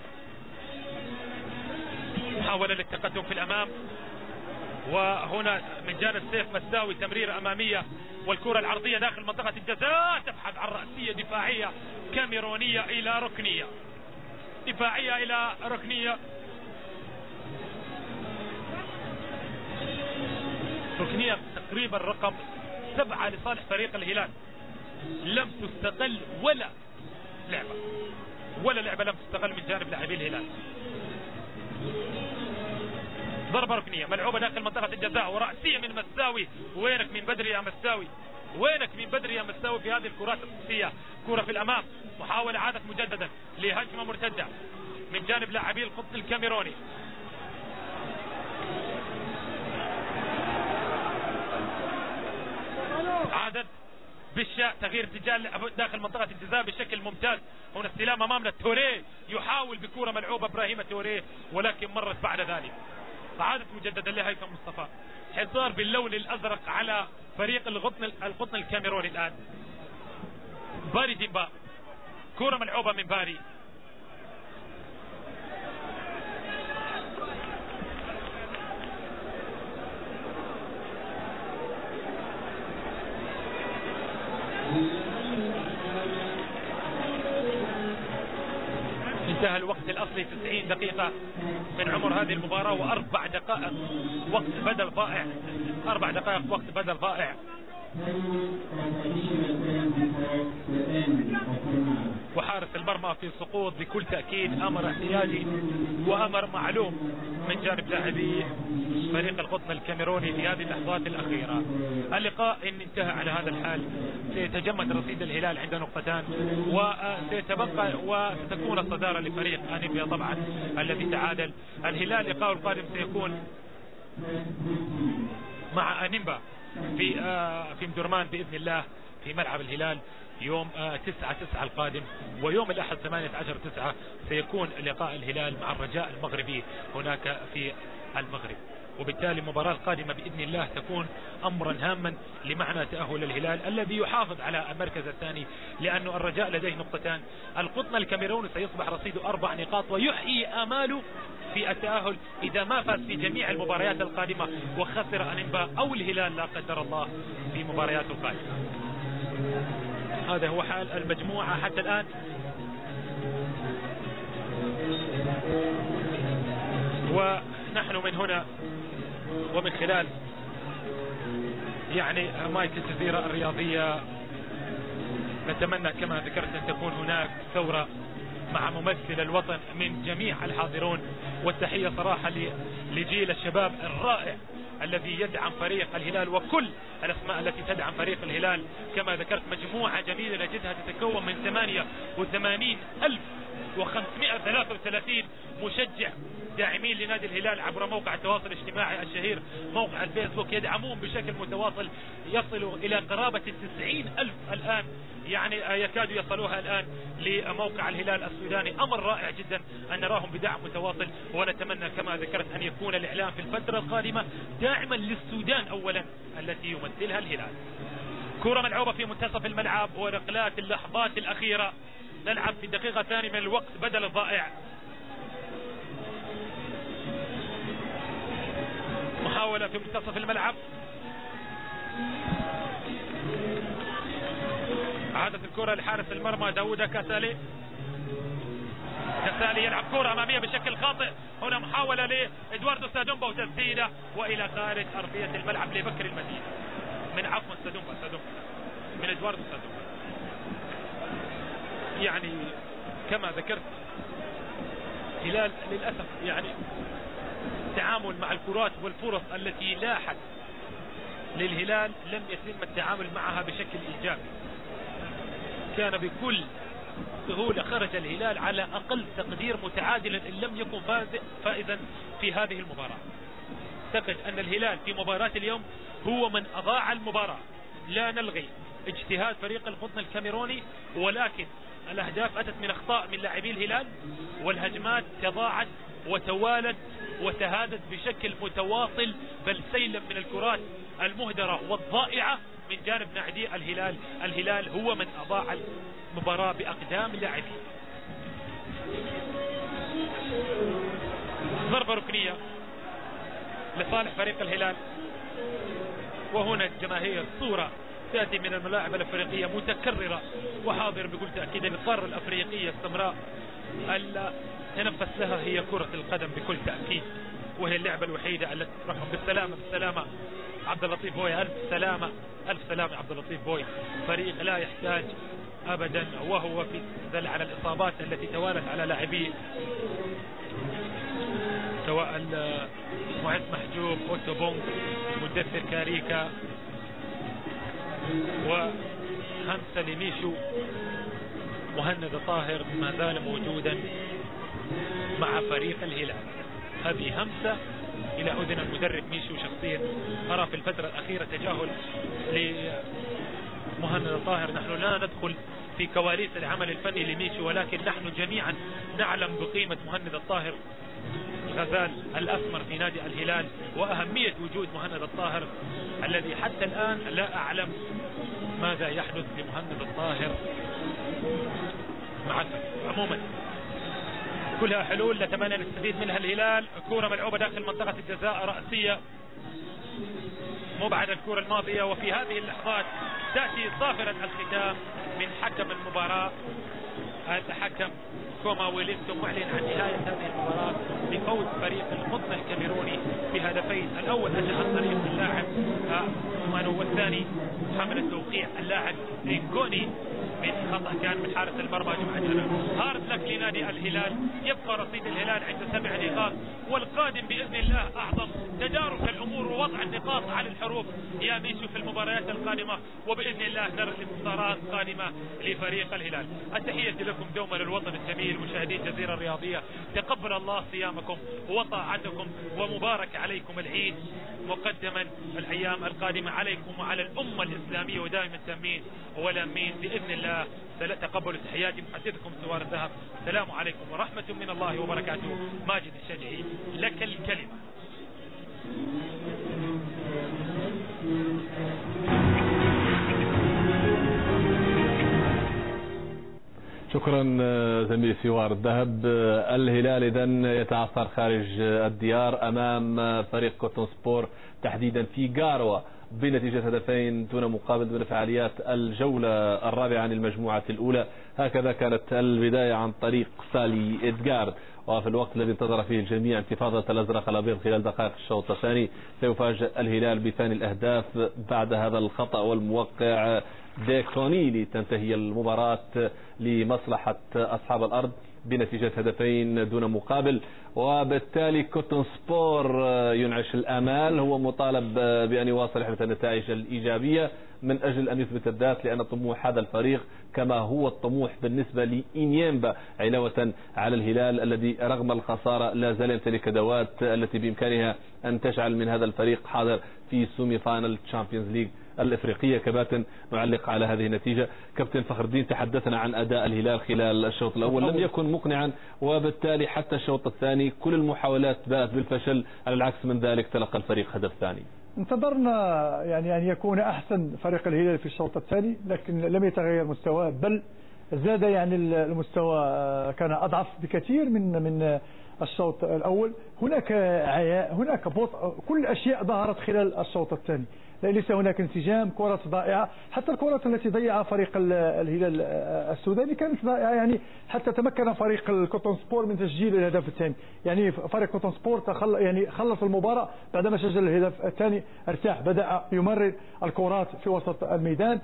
محاولة للتقدم في الأمام، وهنا من جانب سيف مساوي تمريرة أمامية، والكرة العرضية داخل منطقة الجزاء تبحث عن رأسية دفاعية كاميرونية إلى ركنية، دفاعية إلى ركنية، ركنية تقريبا رقم سبعة لصالح فريق الهلال. لم تستغل ولا لعبة ولا لعبة لم تستغل من جانب لاعبي الهلال. ضربة ركنية ملعوبة داخل منطقة الجزاء ورأسية من مساوي. وينك من بدري يا مساوي، وينك من بدري يا مساوي في هذه الكرات الأساسية. كرة في الأمام، محاولة عادت مجددا لهجمة مرتدة من جانب لاعبي القطن الكاميروني. عادت بالشاء تغيير اتجاه داخل منطقة الجزاء بشكل ممتاز. هنا استلام امامنا توريه، يحاول بكرة ملعوبة ابراهيم توريه ولكن مرت بعد ذلك. عادت مجددا لهيثم مصطفى. حصار باللون الازرق على فريق القطن القطن الكاميروني. الان باري ديمبا، كرة ملعوبة من باري، انتهى الوقت الأصلي تسعين دقيقة من عمر هذه المباراة، وأربع دقائق وقت بدل ضائع، أربع دقائق وقت بدل ضائع. وحارس المرمى في سقوط بكل تأكيد، أمر احتياجي وأمر معلوم من جانب لاعبي فريق القطن الكاميروني في هذه اللحظات الأخيرة. اللقاء إن انتهى على هذا الحال سيتجمد رصيد الهلال عند نقطتان، وسيتبقى وستكون الصدارة لفريق أنيمبيا طبعا الذي تعادل. الهلال لقاء القادم سيكون مع أنيمبا في آه في مدرمان بإذن الله في ملعب الهلال يوم آه تسعة تسعة القادم، ويوم الأحد ثمانية عشر تسعة سيكون لقاء الهلال مع الرجاء المغربي هناك في المغرب. وبالتالي المباراة القادمة بإذن الله تكون أمرا هاما لمعنى تأهل الهلال الذي يحافظ على المركز الثاني، لأن الرجاء لديه نقطتان. القطن الكاميروني سيصبح رصيده أربع نقاط ويحيي آماله في التأهل إذا ما فاز في جميع المباريات القادمة وخسر أنيمبا أو الهلال لا قدر الله في مبارياته القادمة. هذا هو حال المجموعة حتى الآن. ونحن من هنا ومن خلال يعني مايك الجزيرة الرياضية نتمنى كما ذكرت أن تكون هناك ثورة مع ممثل الوطن من جميع الحاضرون، والتحية صراحة لجيل الشباب الرائع الذي يدعم فريق الهلال وكل الأسماء التي تدعم فريق الهلال. كما ذكرت مجموعة جميلة نجدها تتكون من ثمانية وثمانين ألف وخمسمائة وثلاثة وثلاثين مشجع داعمين لنادي الهلال عبر موقع التواصل الاجتماعي الشهير موقع الفيسبوك، يدعمون بشكل متواصل، يصلوا إلى قرابة التسعين ألف الآن، يعني يكادوا يصلوها الآن لموقع الهلال السوداني. أمر رائع جدا أن نراهم بدعم متواصل، ونتمنى كما ذكرت أن يكون الإعلام في الفترة القادمة داعما للسودان أولا التي يمثلها الهلال. كرة ملعوبة في منتصف الملعب ونقلات اللحظات الأخيرة، نلعب في الدقيقة الثانية من الوقت بدل الضائع. محاولة في منتصف الملعب، عادت الكرة لحارس المرمى داوود كاسالي. كاسالي يلعب كرة أمامية بشكل خاطئ، هنا محاولة لإدواردو سادومبا وتسديدة وإلى خارج أرضية الملعب لبكر المدينة من عفوا سادومبا سادومبا من إدواردو سادومبا. يعني كما ذكرت هلال الهلال للأسف يعني التعامل مع الكرات والفرص التي لاحت للهلال لم يتم التعامل معها بشكل إيجابي. كان بكل سهولة خرج الهلال على أقل تقدير متعادلا إن لم يكن فائزا في هذه المباراة. أعتقد أن الهلال في مباراة اليوم هو من أضاع المباراة. لا نلغي اجتهاد فريق القطن الكاميروني، ولكن الأهداف أتت من أخطاء من لاعبي الهلال، والهجمات تضاعت وتوالت وتهادت بشكل متواصل، بل سيلا من الكرات المهدرة والضائعة من جانب نادي الهلال. الهلال هو من أضاع المباراة بأقدام اللاعبين. ضربة ركنية لصالح فريق الهلال، وهنا الجماهير صورة تأتي من الملاعب الأفريقية متكررة وحاضر بكل تأكيد القارة الأفريقية السمراء ألا تنفس لها هي كرة القدم بكل تأكيد، وهي اللعبة الوحيدة التي ترحب بالسلامة بالسلامة عبد اللطيف بوي. ألف سلامة ألف سلامة عبد اللطيف بوي. فريق لا يحتاج أبدا وهو في ذل على الإصابات التي توالت على لاعبيه، سواء معز محجوب، أوتو بونغ، مدثر كاريكا، وهمسة لميشو. مهند طاهر ما زال موجودا مع فريق الهلال. هذه همسة إلى أذن المدرب ميشو شخصيا. أرى في الفترة الأخيرة تجاهل لمهند طاهر. نحن لا ندخل في كواليس العمل الفني لميشو، ولكن نحن جميعا نعلم بقيمة مهند الطاهر الغزال الأسمر في نادي الهلال، وأهمية وجود مهند الطاهر الذي حتى الآن لا أعلم ماذا يحدث لمهند الطاهر مع عموما. كلها حلول نتمنى نستفيد منها الهلال. كرة ملعوبة داخل منطقة الجزاء رأسية مبعد الكرة الماضية، وفي هذه اللحظات تأتي ظافرة الختام من حكم المباراة الحكم كوما ويلينتون، معلن عن نهاية هذه المباراة بفوز فريق القطن الكاميروني بهدفين. الأول أتى عن طريق اللاعب مانو، والثاني حمل التوقيع اللاعب رينكوني من خطأ كان من حارس المرمى جمعة جنة. هارد لك لنادي الهلال. يبقى رصيد الهلال عند سبع نقاط، والقادم بإذن الله أعظم تدارك الأمور ووضع النقاط على الحروف يا ميشو في المباريات القادمة، وبإذن الله نرى انتصارات قادمة لفريق الهلال. التحية لكم دوما للوطن الجميل مشاهدي الجزيرة الرياضية. تقبل الله صيامكم وطاعتكم، ومبارك عليكم العيد مقدما الأيام القادمة عليكم وعلى الأمة الإسلامية، ودائما تامين ولامين بإذن الله. تقبلوا تحياتي محدثكم سوار الذهب. السلام عليكم ورحمة من الله وبركاته. ماجد الشجعي لك الكلمة. شكرا زميلي سوار الذهب. الهلال إذن يتعثر خارج الديار أمام فريق كوتون سبور تحديدا في غاروا بنتيجة هدفين دون مقابل ضمن فعاليات الجولة الرابعة عن المجموعة الأولى. هكذا كانت البداية عن طريق سالي إدغار، وفي الوقت الذي انتظر فيه الجميع انتفاضة الأزرق الأبيض خلال دقائق الشوط الثاني سيفاجأ الهلال بثاني الأهداف بعد هذا الخطأ والموقع ديكوني لتنتهي المباراة لمصلحة أصحاب الأرض بنتيجة هدفين دون مقابل. وبالتالي كوتون سبور ينعش الآمال، هو مطالب بأن يواصل رحلة النتائج الإيجابية من أجل أن يثبت الذات، لأن طموح هذا الفريق كما هو الطموح بالنسبة لإنيمبا علاوة على الهلال الذي رغم الخسارة لا زال يمتلك أدوات التي بإمكانها أن تجعل من هذا الفريق حاضر في سيمي فاينل تشامبيونز ليج الإفريقية. كباتن نعلق على هذه النتيجة. كابتن فخر الدين، تحدثنا عن أداء الهلال خلال الشوط الأول، لم يكن مقنعا، وبالتالي حتى الشوط الثاني كل المحاولات باتت بالفشل، على العكس من ذلك تلقى الفريق هدف ثاني. انتظرنا يعني أن يكون أحسن فريق الهلال في الشوط الثاني، لكن لم يتغير مستواه، بل زاد يعني المستوى كان أضعف بكثير من من الشوط الأول. هناك عياء، هناك بطء، كل الأشياء ظهرت خلال الشوط الثاني. ليس هناك انسجام، كرة ضائعة، حتى الكرة التي ضيعها فريق الهلال السوداني كانت ضائعة، يعني حتى تمكن فريق الكوتون سبور من تسجيل الهدف الثاني. يعني فريق كوتون سبور تخل يعني خلص المباراة بعدما سجل الهدف الثاني، ارتاح، بدأ يمرر الكرات في وسط الميدان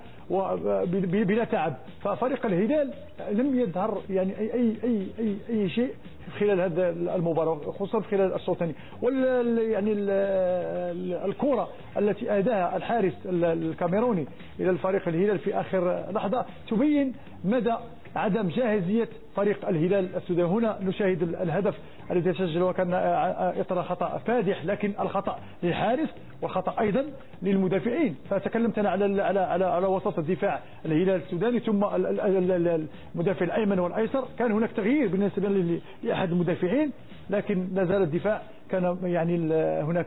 بلا تعب. ففريق الهلال لم يظهر يعني أي أي أي أي, أي شيء خلال هذا المباراة، خصوصا خلال الشوط الثاني. وال يعني الكرة التي أداها الحارس الكاميروني إلى الفريق الهلال في آخر لحظة تبين مدى عدم جاهزية فريق الهلال السوداني. هنا نشاهد الهدف الذي سجله وكان إطار خطأ فادح، لكن الخطأ للحارس والخطأ أيضا للمدافعين. فتكلمت أنا على على على, على وسط الدفاع الهلال السوداني ثم المدافع الأيمن والأيسر. كان هناك تغيير بالنسبة لأحد المدافعين، لكن لا زال الدفاع كان يعني هناك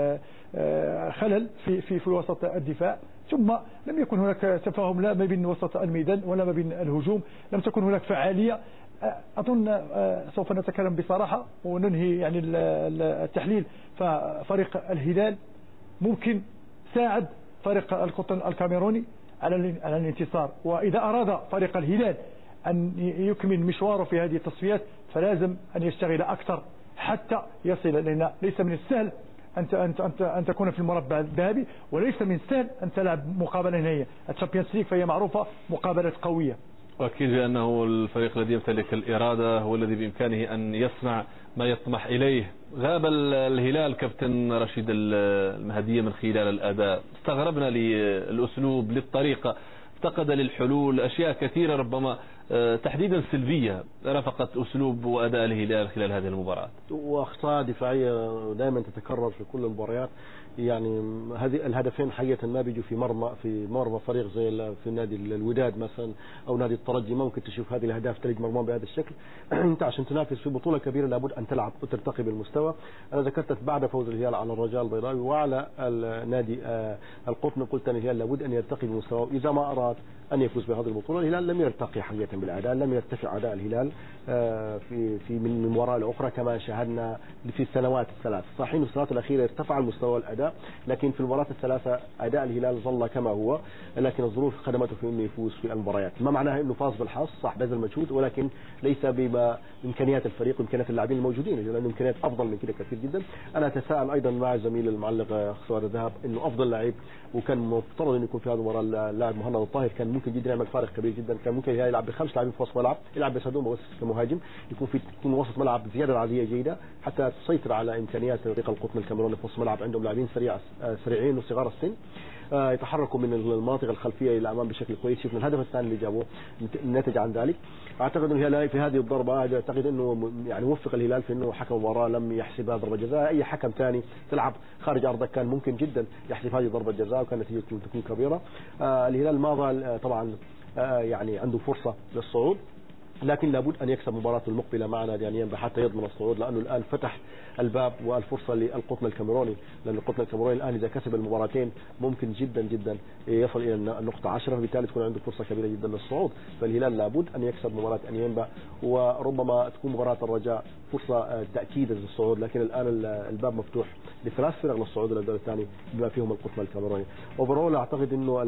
خلل في في في وسط الدفاع. ثم لم يكن هناك تفاهم لا ما بين وسط الميدان ولا ما بين الهجوم، لم تكن هناك فعالية. أظن سوف نتكلم بصراحة وننهي يعني التحليل. ففريق الهلال ممكن ساعد فريق القطن الكاميروني على على الانتصار، وإذا أراد فريق الهلال أن يكمل مشواره في هذه التصفيات فلازم أن يشتغل أكثر حتى يصل، لأن ليس من السهل أنت أنت أنت أن تكون في المربع الذهبي، وليس من السهل أن تلعب مقابلة نهائية. الشامبيونز ليج فهي معروفة مقابلات قوية. وأكيد بأنه الفريق الذي يمتلك الإرادة هو الذي بإمكانه أن يصنع ما يطمح إليه. غاب الهلال كابتن رشيد المهدية من خلال الأداء، استغربنا للأسلوب للطريقة، افتقد للحلول، أشياء كثيرة ربما تحديدا سلبية رافقت أسلوب وأداء الهلال خلال هذه المباراة، وأخطاء دفاعية دائما تتكرر في كل المباريات. يعني هذه الهدفين حقيقة ما بيجوا في مرمى في مرمى فريق زي في نادي الوداد مثلا أو نادي الترجي. ممكن تشوف هذه الأهداف تلج مرمى بهذا الشكل. أنت عشان تنافس في بطولة كبيرة لابد أن تلعب وترتقي بالمستوى. أنا ذكرت بعد فوز الهلال على الرجاء البيضاوي وعلى النادي القطن، قلت أن الهلال لابد أن يرتقي بالمستوى. إذا ما أراد أن يفوز بهذه البطولة، الهلال لم يرتقي حقيقة بالأداء، لم يرتفع أداء الهلال في في من مباراة لأخرى كما شاهدنا في السنوات الثلاث. صحيح إنه السنوات الأخيرة ارتفع المستوى الأداء، لكن في المباريات الثلاثة أداء الهلال ظل كما هو، لكن الظروف خدمته في إنه يفوز في المباريات. ما معناها إنه فاز بالحظ، صح بذل مجهود، ولكن ليس بإمكانيات الفريق وإمكانيات اللاعبين الموجودين، لأن إمكانيات أفضل من كده كثير جدا. أنا أتساءل أيضا مع زميل المعلق خوار الذهب إنه أفضل لاعب وكان مفترض إنه يكون في هذه المباراة اللاعب مهند الطاهر، كان ممكن جدا يعمل فارق كبير جدا. كان ممكن يلعب بخمس لاعبين في وسط ملعب، يلعب بسادوم بس كمهاجم، يكون في يكون وسط ملعب زيادة عادية جيدة حتى تسيطر على إمكانيات فريق القطن الكاميروني في وسط ملعب. عندهم لاعبين سريع سريعين وصغار السن، يتحركوا من المناطق الخلفيه الى الامام بشكل كويس. شفنا الهدف الثاني اللي جابوه نتج عن ذلك. اعتقد انه الهلال في هذه الضربه، اعتقد انه يعني وفق الهلال في انه حكم المباراه لم يحسبها ضربه جزاء. اي حكم ثاني تلعب خارج ارضك كان ممكن جدا يحسب هذه ضربه جزاء وكانت نتيجه تكون كبيره. آه الهلال ما ظل طبعا آه يعني عنده فرصه للصعود، لكن لابد أن يكسب مباراته المقبلة مع نادي أنيمبا حتى يضمن الصعود، لأنه الآن فتح الباب والفرصة للقطن الكاميروني، لأن القطن الكاميروني الآن إذا كسب المباراتين ممكن جدا جدا يصل إلى النقطة عشرة، بالتالي تكون عنده فرصة كبيرة جدا للصعود. فالهلال لابد أن يكسب مباراة أنيمبا، وربما تكون مباراة الرجاء فرصة تأكيد للصعود، لكن الآن الباب مفتوح لثلاث فرق للصعود إلى الدور الثاني بما فيهم القطن الكاميروني. أوفرول أعتقد إنه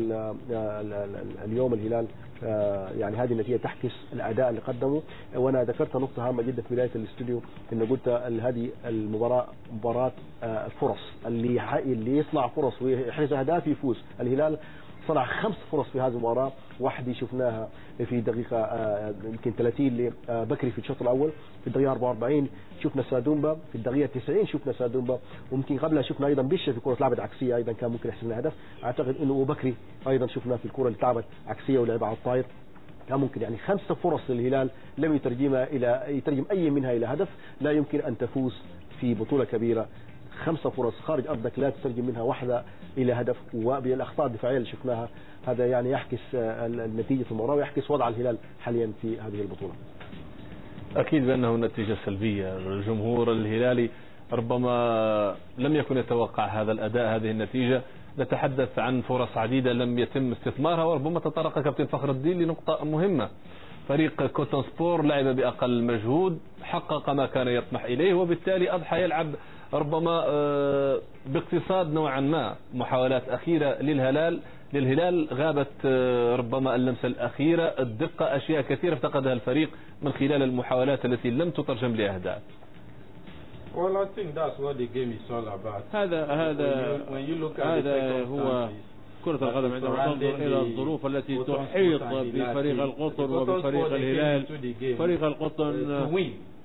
اليوم الهلال يعني هذه النتيجة تعكس الأداء اللي قدمه. وأنا ذكرت نقطة هامة جدا في بداية الاستوديو، إنه قلت هذه المباراة مباراة الفرص، اللي اللي يصنع فرص ويحرز أهداف يفوز. الهلال صنع خمس فرص في هذه المباراة، واحدة شفناها في دقيقة يمكن ثلاثين لبكري في الشوط الأول، في الدقيقة أربعة وأربعين شفنا سادومبا، في الدقيقة تسعين شفنا سادومبا، وممكن قبلها شفنا أيضا بيشة في كرة لعبت عكسية أيضا كان ممكن يحسب لنا هدف. أعتقد إنه بكري أيضا شفنا في الكرة اللي لعبت عكسية ولعبها على الطاير كان ممكن. يعني خمسة فرص للهلال لم يترجمها إلى يترجم أي منها إلى هدف. لا يمكن أن تفوز في بطولة كبيرة خمسة فرص خارج أرضك لا تترجم منها واحدة إلى هدف، وبالأخطاء الدفاعية اللي شفناها هذا يعني يعكس النتيجة المباراة ويعكس وضع الهلال حاليا في هذه البطولة. أكيد بأنه نتيجة سلبية. الجمهور الهلالي ربما لم يكن يتوقع هذا الأداء، هذه النتيجة. نتحدث عن فرص عديدة لم يتم استثمارها، وربما تطرق كابتن فخر الدين لنقطة مهمة. فريق كوتون سبور لعب بأقل مجهود، حقق ما كان يطمح إليه، وبالتالي أضحى يلعب ربما باقتصاد نوعا ما. محاولات أخيرة للهلال للهلال غابت ربما اللمسة الأخيرة، الدقة، أشياء كثيرة افتقدها الفريق من خلال المحاولات التي لم تترجم لأهداف. Well, I think that's what the game is all about. هذا هذا when you look at هذا هو كرة القدم عندما تنظر إلى الظروف التي تحيط بفريق القطن وبفريق الهلال. فريق القطن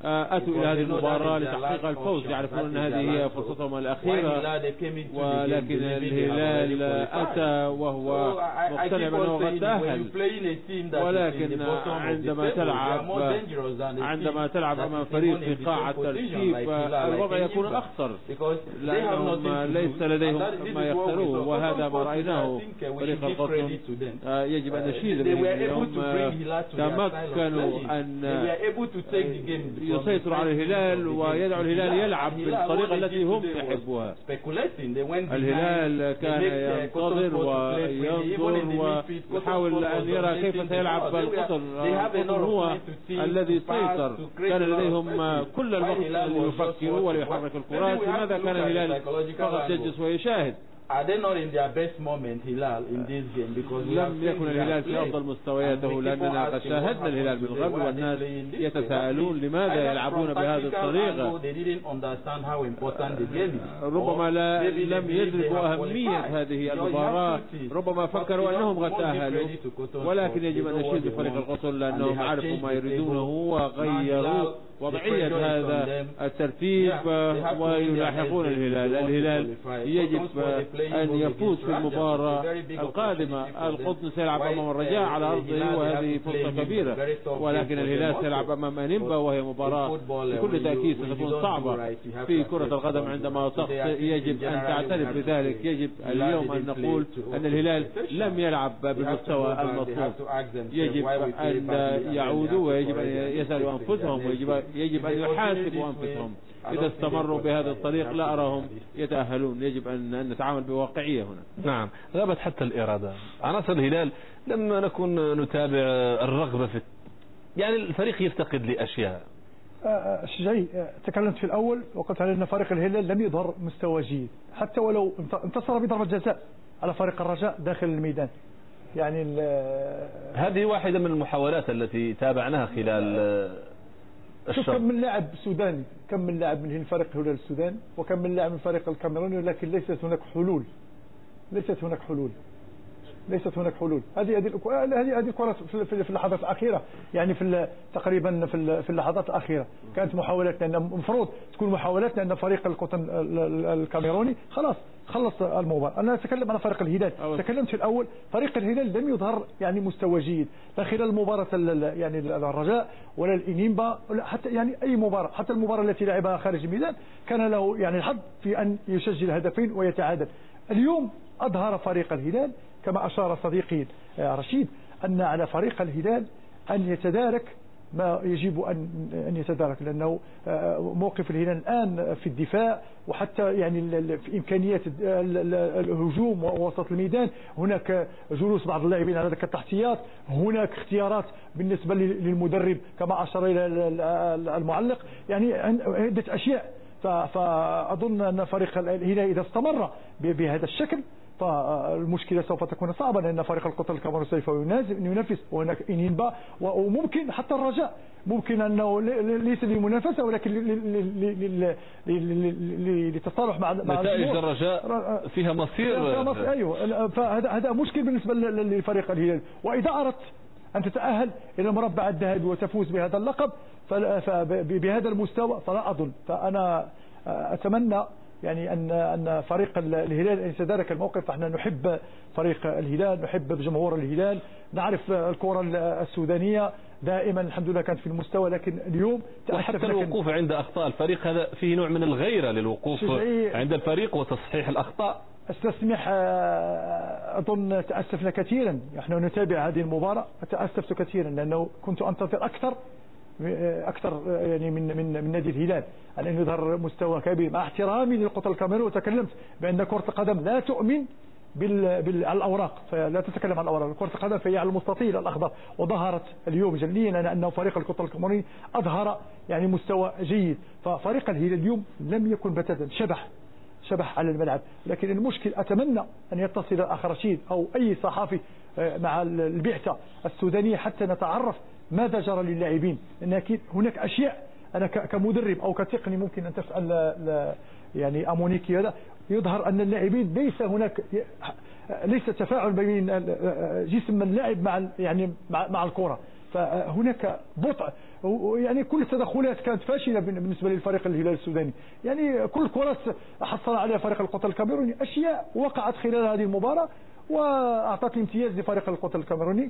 أتوا إلى هذه المباراة لتحقيق الفوز، يعرفون أن هذه هي فرصتهم الأخيرة، ولكن الهلال أتى وهو مقتنع بأنه قد تأهل. ولكن عندما تلعب عندما تلعب أمام فريق في قاع الترتيب الوضع يكون أخطر، لأنهم ليس لديهم ما يخسروه، وهذا ما رأيناه. فريق القطن يجب أن نشيد بهم، تمكنوا أن يسيطروا على الهلال ويدعوا الهلال يلعب بالطريقة التي هم يحبوها. الهلال كان ينتظر وينظر ويحاول أن يرى كيف سيلعب القطن. القطن هو الذي سيطر، كان لديهم كل الوقت ليفكروا وليحرك الكرات. لماذا كان الهلال فقط يجلس ويشاهد؟ Are they not in their best moment, Hilal, in this game? Because لم يكن الهلال في أفضل مستوياته، لأننا قد شاهدنا الهلال من قبل، والناس يتساءلون لماذا يلعبون بهذه الطريقة. ربما لا لم يدركوا أهمية هذه المباراة، ربما فكروا أنهم قد تأهلوا، ولكن يجب أن نشيد بفريق القطن لأنهم عرفوا ما يريدونه وغيروا وضعية هذا الترتيب ويلاحقون الهلال. الهلال يجب أن يفوز في المباراة القادمة. القطن سيلعب أمام الرجاء على أرضه وهذه فرصة كبيرة، ولكن الهلال سيلعب أمام أنيمبا وهي مباراة بكل تأكيد ستكون صعبة في كرة القدم. عندما تخطئ يجب أن تعترف بذلك. يجب اليوم أن نقول أن الهلال لم يلعب بالمستوى المطلوب. يجب أن يعودوا ويجب أن يسألوا أنفسهم ويجب يجب أن يحاسبوا أنفسهم. إذا استمروا بهذا الطريق لا أراهم يتأهلون. يجب أن نتعامل بواقعية هنا. نعم، غابت حتى الإرادة. عناصر الهلال لم نكن نتابع الرغبة في، يعني الفريق يفتقد لأشياء. شجعي، تكلمت في الأول وقلت على أن فريق الهلال لم يظهر مستوى جيد، حتى ولو انتصر بضربة جزاء على فريق الرجاء داخل الميدان. يعني هذه واحدة من المحاولات التي تابعناها خلال شوف كم من لاعب سوداني، كم من لاعب من فريق الهلال السوداني وكم من لاعب من فريق الكاميروني، ولكن ليست هناك حلول. ليست هناك حلول. ليست هناك حلول. هذه هذه هذه هذه الكرة في اللحظات الأخيرة، يعني في تقريبا في في اللحظات الأخيرة كانت محاولاتنا، أن المفروض تكون محاولاتنا أن فريق القطن الكاميروني خلاص خلص المباراة. أنا أتكلم عن فريق الهلال، تكلمت في الأول. فريق الهلال لم يظهر يعني مستوى جيد لا خلال المباراة يعني الرجاء ولا الإنيمبا ولا حتى يعني أي مباراة، حتى المباراة التي لعبها خارج الميدان كان له يعني الحظ في أن يسجل هدفين ويتعادل. اليوم أظهر فريق الهلال كما أشار صديقي رشيد أن على فريق الهلال أن يتدارك ما يجب أن أن يتدارك، لأنه موقف الهلال الآن في الدفاع وحتى يعني في إمكانيات الهجوم ووسط الميدان. هناك جلوس بعض اللاعبين على ذاك التحتيات، هناك اختيارات بالنسبة للمدرب كما أشار إلى المعلق، يعني عدة أشياء. فأظن أن فريق الهلال إذا استمر بهذا الشكل فالمشكلة سوف تكون صعبة، لأن فريق القطن الكاميروني سوف ينافس، وهناك إنيمبا وممكن حتى الرجاء ممكن أنه ليس للمنافسة ولكن للتصالح مع نتائج الرجاء فيها مصير. أيوه، فهذا هذا مشكل بالنسبة لفريق الهلال. وإذا أردت أن تتأهل إلى المربع الذهبي وتفوز بهذا اللقب بهذا المستوى فلا أظن. فأنا أتمنى يعني أن أن فريق الهلال أن يتدارك الموقف. احنا نحب فريق الهلال، نحب جمهور الهلال، نعرف الكرة السودانية دائما الحمد لله كانت في المستوى، لكن اليوم وحتى الوقوف عند أخطاء الفريق هذا فيه نوع من الغيرة للوقوف عند الفريق وتصحيح الأخطاء. استسمح، أظن تأسفنا كثيرا. نحن نتابع هذه المباراة، تأسفت كثيرا لأنه كنت أنتظر أكثر أكثر يعني من من من نادي الهلال أن يظهر مستوى كبير، مع احترامي للقطن الكاميروني. وتكلمت بأن كرة القدم لا تؤمن بال بالأوراق، فلا تتكلم عن الأوراق. كرة القدم فهي على المستطيل الأخضر، وظهرت اليوم جليا أنه فريق القطن الكاميروني أظهر يعني مستوى جيد. ففريق الهلال اليوم لم يكن بتاتا شبح شبح على الملعب. لكن المشكل أتمنى أن يتصل الأخ رشيد أو أي صحافي مع البعثة السودانية حتى نتعرف ماذا جرى للاعبين، لأن أكيد هناك أشياء أنا كمدرب أو كتقني ممكن أن تسأل يعني أمونيكي هذا، يظهر أن اللاعبين ليس هناك ليس تفاعل بين جسم اللاعب مع يعني مع, مع الكرة. فهناك بطء يعني كل التدخلات كانت فاشلة بالنسبة للفريق الهلال السوداني. يعني كل كرة حصل عليها فريق القطر الكاميروني أشياء وقعت خلال هذه المباراة وأعطت الامتياز لفريق القطر الكاميروني.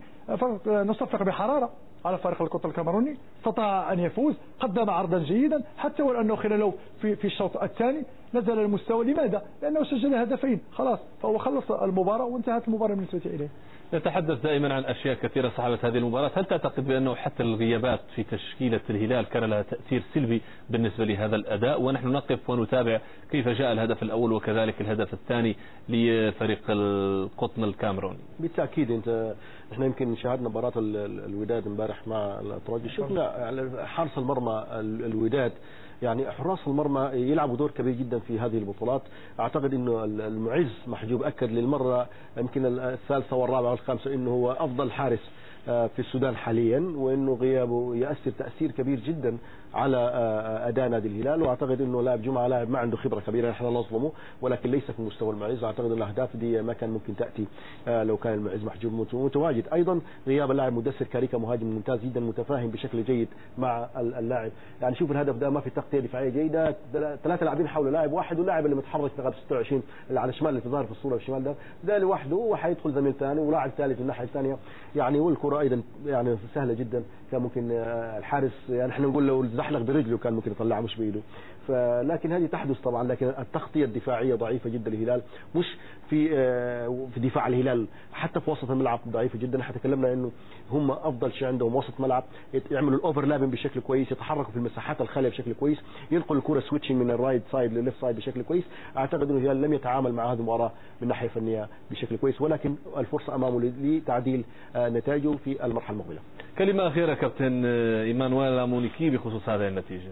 نصفق بحرارة على فريق القطر الكاميروني، استطاع أن يفوز، قدم عرضا جيدا حتى ولأنه خلاله في في الشوط الثاني نزل المستوى. لماذا؟ لأنه سجل هدفين خلاص، فهو خلص المباراة وانتهت المباراة بالنسبة إليه. نتحدث دائما عن أشياء كثيرة صاحبت هذه المباراة. هل تعتقد بأنه حتى الغيابات في تشكيلة الهلال كان لها تأثير سلبي بالنسبة لهذا الأداء، ونحن نقف ونتابع كيف جاء الهدف الأول وكذلك الهدف الثاني لفريق القطن الكاميروني؟ بالتأكيد. انت احنا يمكن شاهدنا مباراة الوداد امبارح مع الترجي، شفنا حارس المرمى الوداد، يعني حراس المرمى يلعبوا دور كبير جدا في هذه البطولات. اعتقد انه المعز محجوب اكد للمره يمكن الثالثه والرابعه والخامسه انه هو افضل حارس في السودان حاليا، وانه غيابه يؤثر تاثير كبير جدا على اداء نادي الهلال. واعتقد انه لاعب جمعه لاعب ما عنده خبره كبيره، احنا نظلمه، ولكن ليس في مستوى المعز. اعتقد ان الاهداف دي ما كان ممكن تاتي لو كان المعز محجوب متواجد. ايضا غياب اللاعب مدثر كاريكا مهاجم ممتاز جدا، متفاهم بشكل جيد مع اللاعب. يعني شوف الهدف ده ما في تغطيه دفاعيه جيده، ثلاثه لاعبين حول لاعب واحد، واللاعب اللي متحرك في ستة وعشرين اللي على الشمال اللي تظهر في الصوره الشمال ده ده لوحده، وحيدخل زميل ثاني ولاعب ثالث الناحيه الثانيه. يعني والكره ايضا يعني سهله جدا، كان ممكن الحارس يعني احنا نقول لو زحلق برجله كان ممكن يطلعها مش بايده. فلكن هذه تحدث طبعا، لكن التغطيه الدفاعيه ضعيفه جدا للهلال، مش في في دفاع الهلال، حتى في وسط الملعب ضعيفه جدا. احنا تكلمنا انه هم افضل شيء عندهم وسط ملعب، يعملوا الاوفرلابين بشكل كويس، يتحركوا في المساحات الخاليه بشكل كويس، ينقل الكره سويتشنج من الرايت سايد للليفت سايد بشكل كويس. اعتقد انه الهلال لم يتعامل مع هذه المباراه من ناحيه فنيه بشكل كويس، ولكن الفرصه امامه لتعديل نتائجه في المرحله المقبله. كلمه اخيره كابتن ايمانويل لامونيكي بخصوص هذه النتيجه.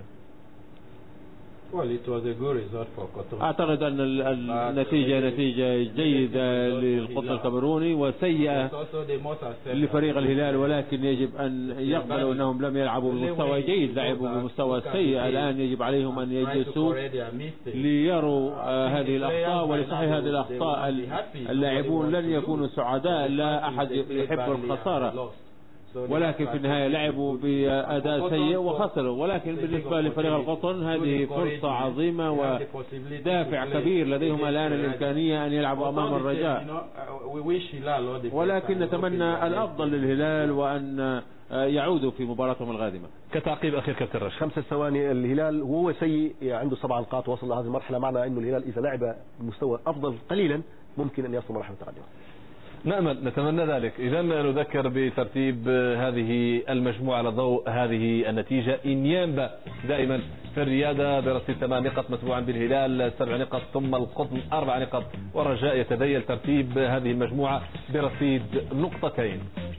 أعتقد أن النتيجة نتيجة جيدة للقطن الكاميروني وسيئة لفريق الهلال، ولكن يجب أن يقبلوا أنهم لم يلعبوا بمستوى جيد، لعبوا بمستوى سيء. الآن يجب عليهم أن يجلسوا ليروا هذه الأخطاء ولصحيح هذه الأخطاء. اللاعبون لن يكونوا سعداء، لا أحد يحب الخسارة، ولكن في النهاية لعبوا بأداء سيء وخسروا. ولكن بالنسبة لفريق القطن هذه فرصة عظيمة ودافع كبير لديهم الآن الإمكانية أن يلعبوا أمام الرجاء، ولكن نتمنى الأفضل للهلال وأن يعودوا في مباراتهم القادمة. كتعقيب أخير كابتن رشد، خمسة ثواني. الهلال وهو سيء عنده سبع نقاط وصل لهذه المرحلة، معنى أنه الهلال إذا لعب بمستوى أفضل قليلا ممكن أن يصل مرحلة متقدمة. نأمل نتمنى ذلك. إذا نذكر بترتيب هذه المجموعة على ضوء هذه النتيجة. إنيامبا دائما في الريادة برصيد ثمان نقاط، متبوعا بالهلال سبع نقاط، ثم القطن أربع نقاط، والرجاء يتذيل ترتيب هذه المجموعة برصيد نقطتين.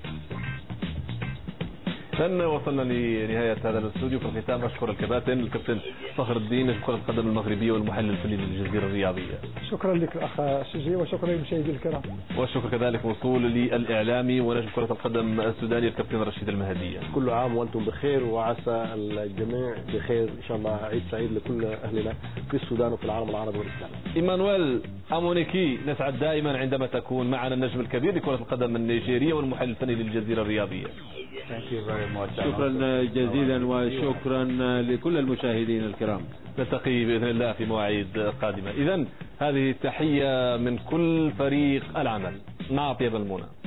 لن وصلنا لنهاية هذا الاستوديو. في الختام أشكر الكباتن الكابتن فخر الدين نجم كرة القدم المغربية والمحلل الفني للجزيرة الرياضية. شكرا لك الأخ شجي، وشكرا للمشاهدين الكرام. والشكر كذلك موصول للإعلامي ونجم كرة القدم السوداني الكابتن رشيد المهدية. كل عام وأنتم بخير، وعسى الجميع بخير إن شاء الله. عيد سعيد لكل أهلنا في السودان وفي العالم العربي والإسلامي. إيمانويل لامونيكي، نسعد دائما عندما تكون معنا النجم الكبير لكرة القدم النيجيرية والمحلل الفني للجزيرة الرياضية. شكرا جزيلا وشكرا لكل المشاهدين الكرام. نلتقي بإذن الله في مواعيد قادمة. إذن هذه تحية من كل فريق العمل مع طيب المنى.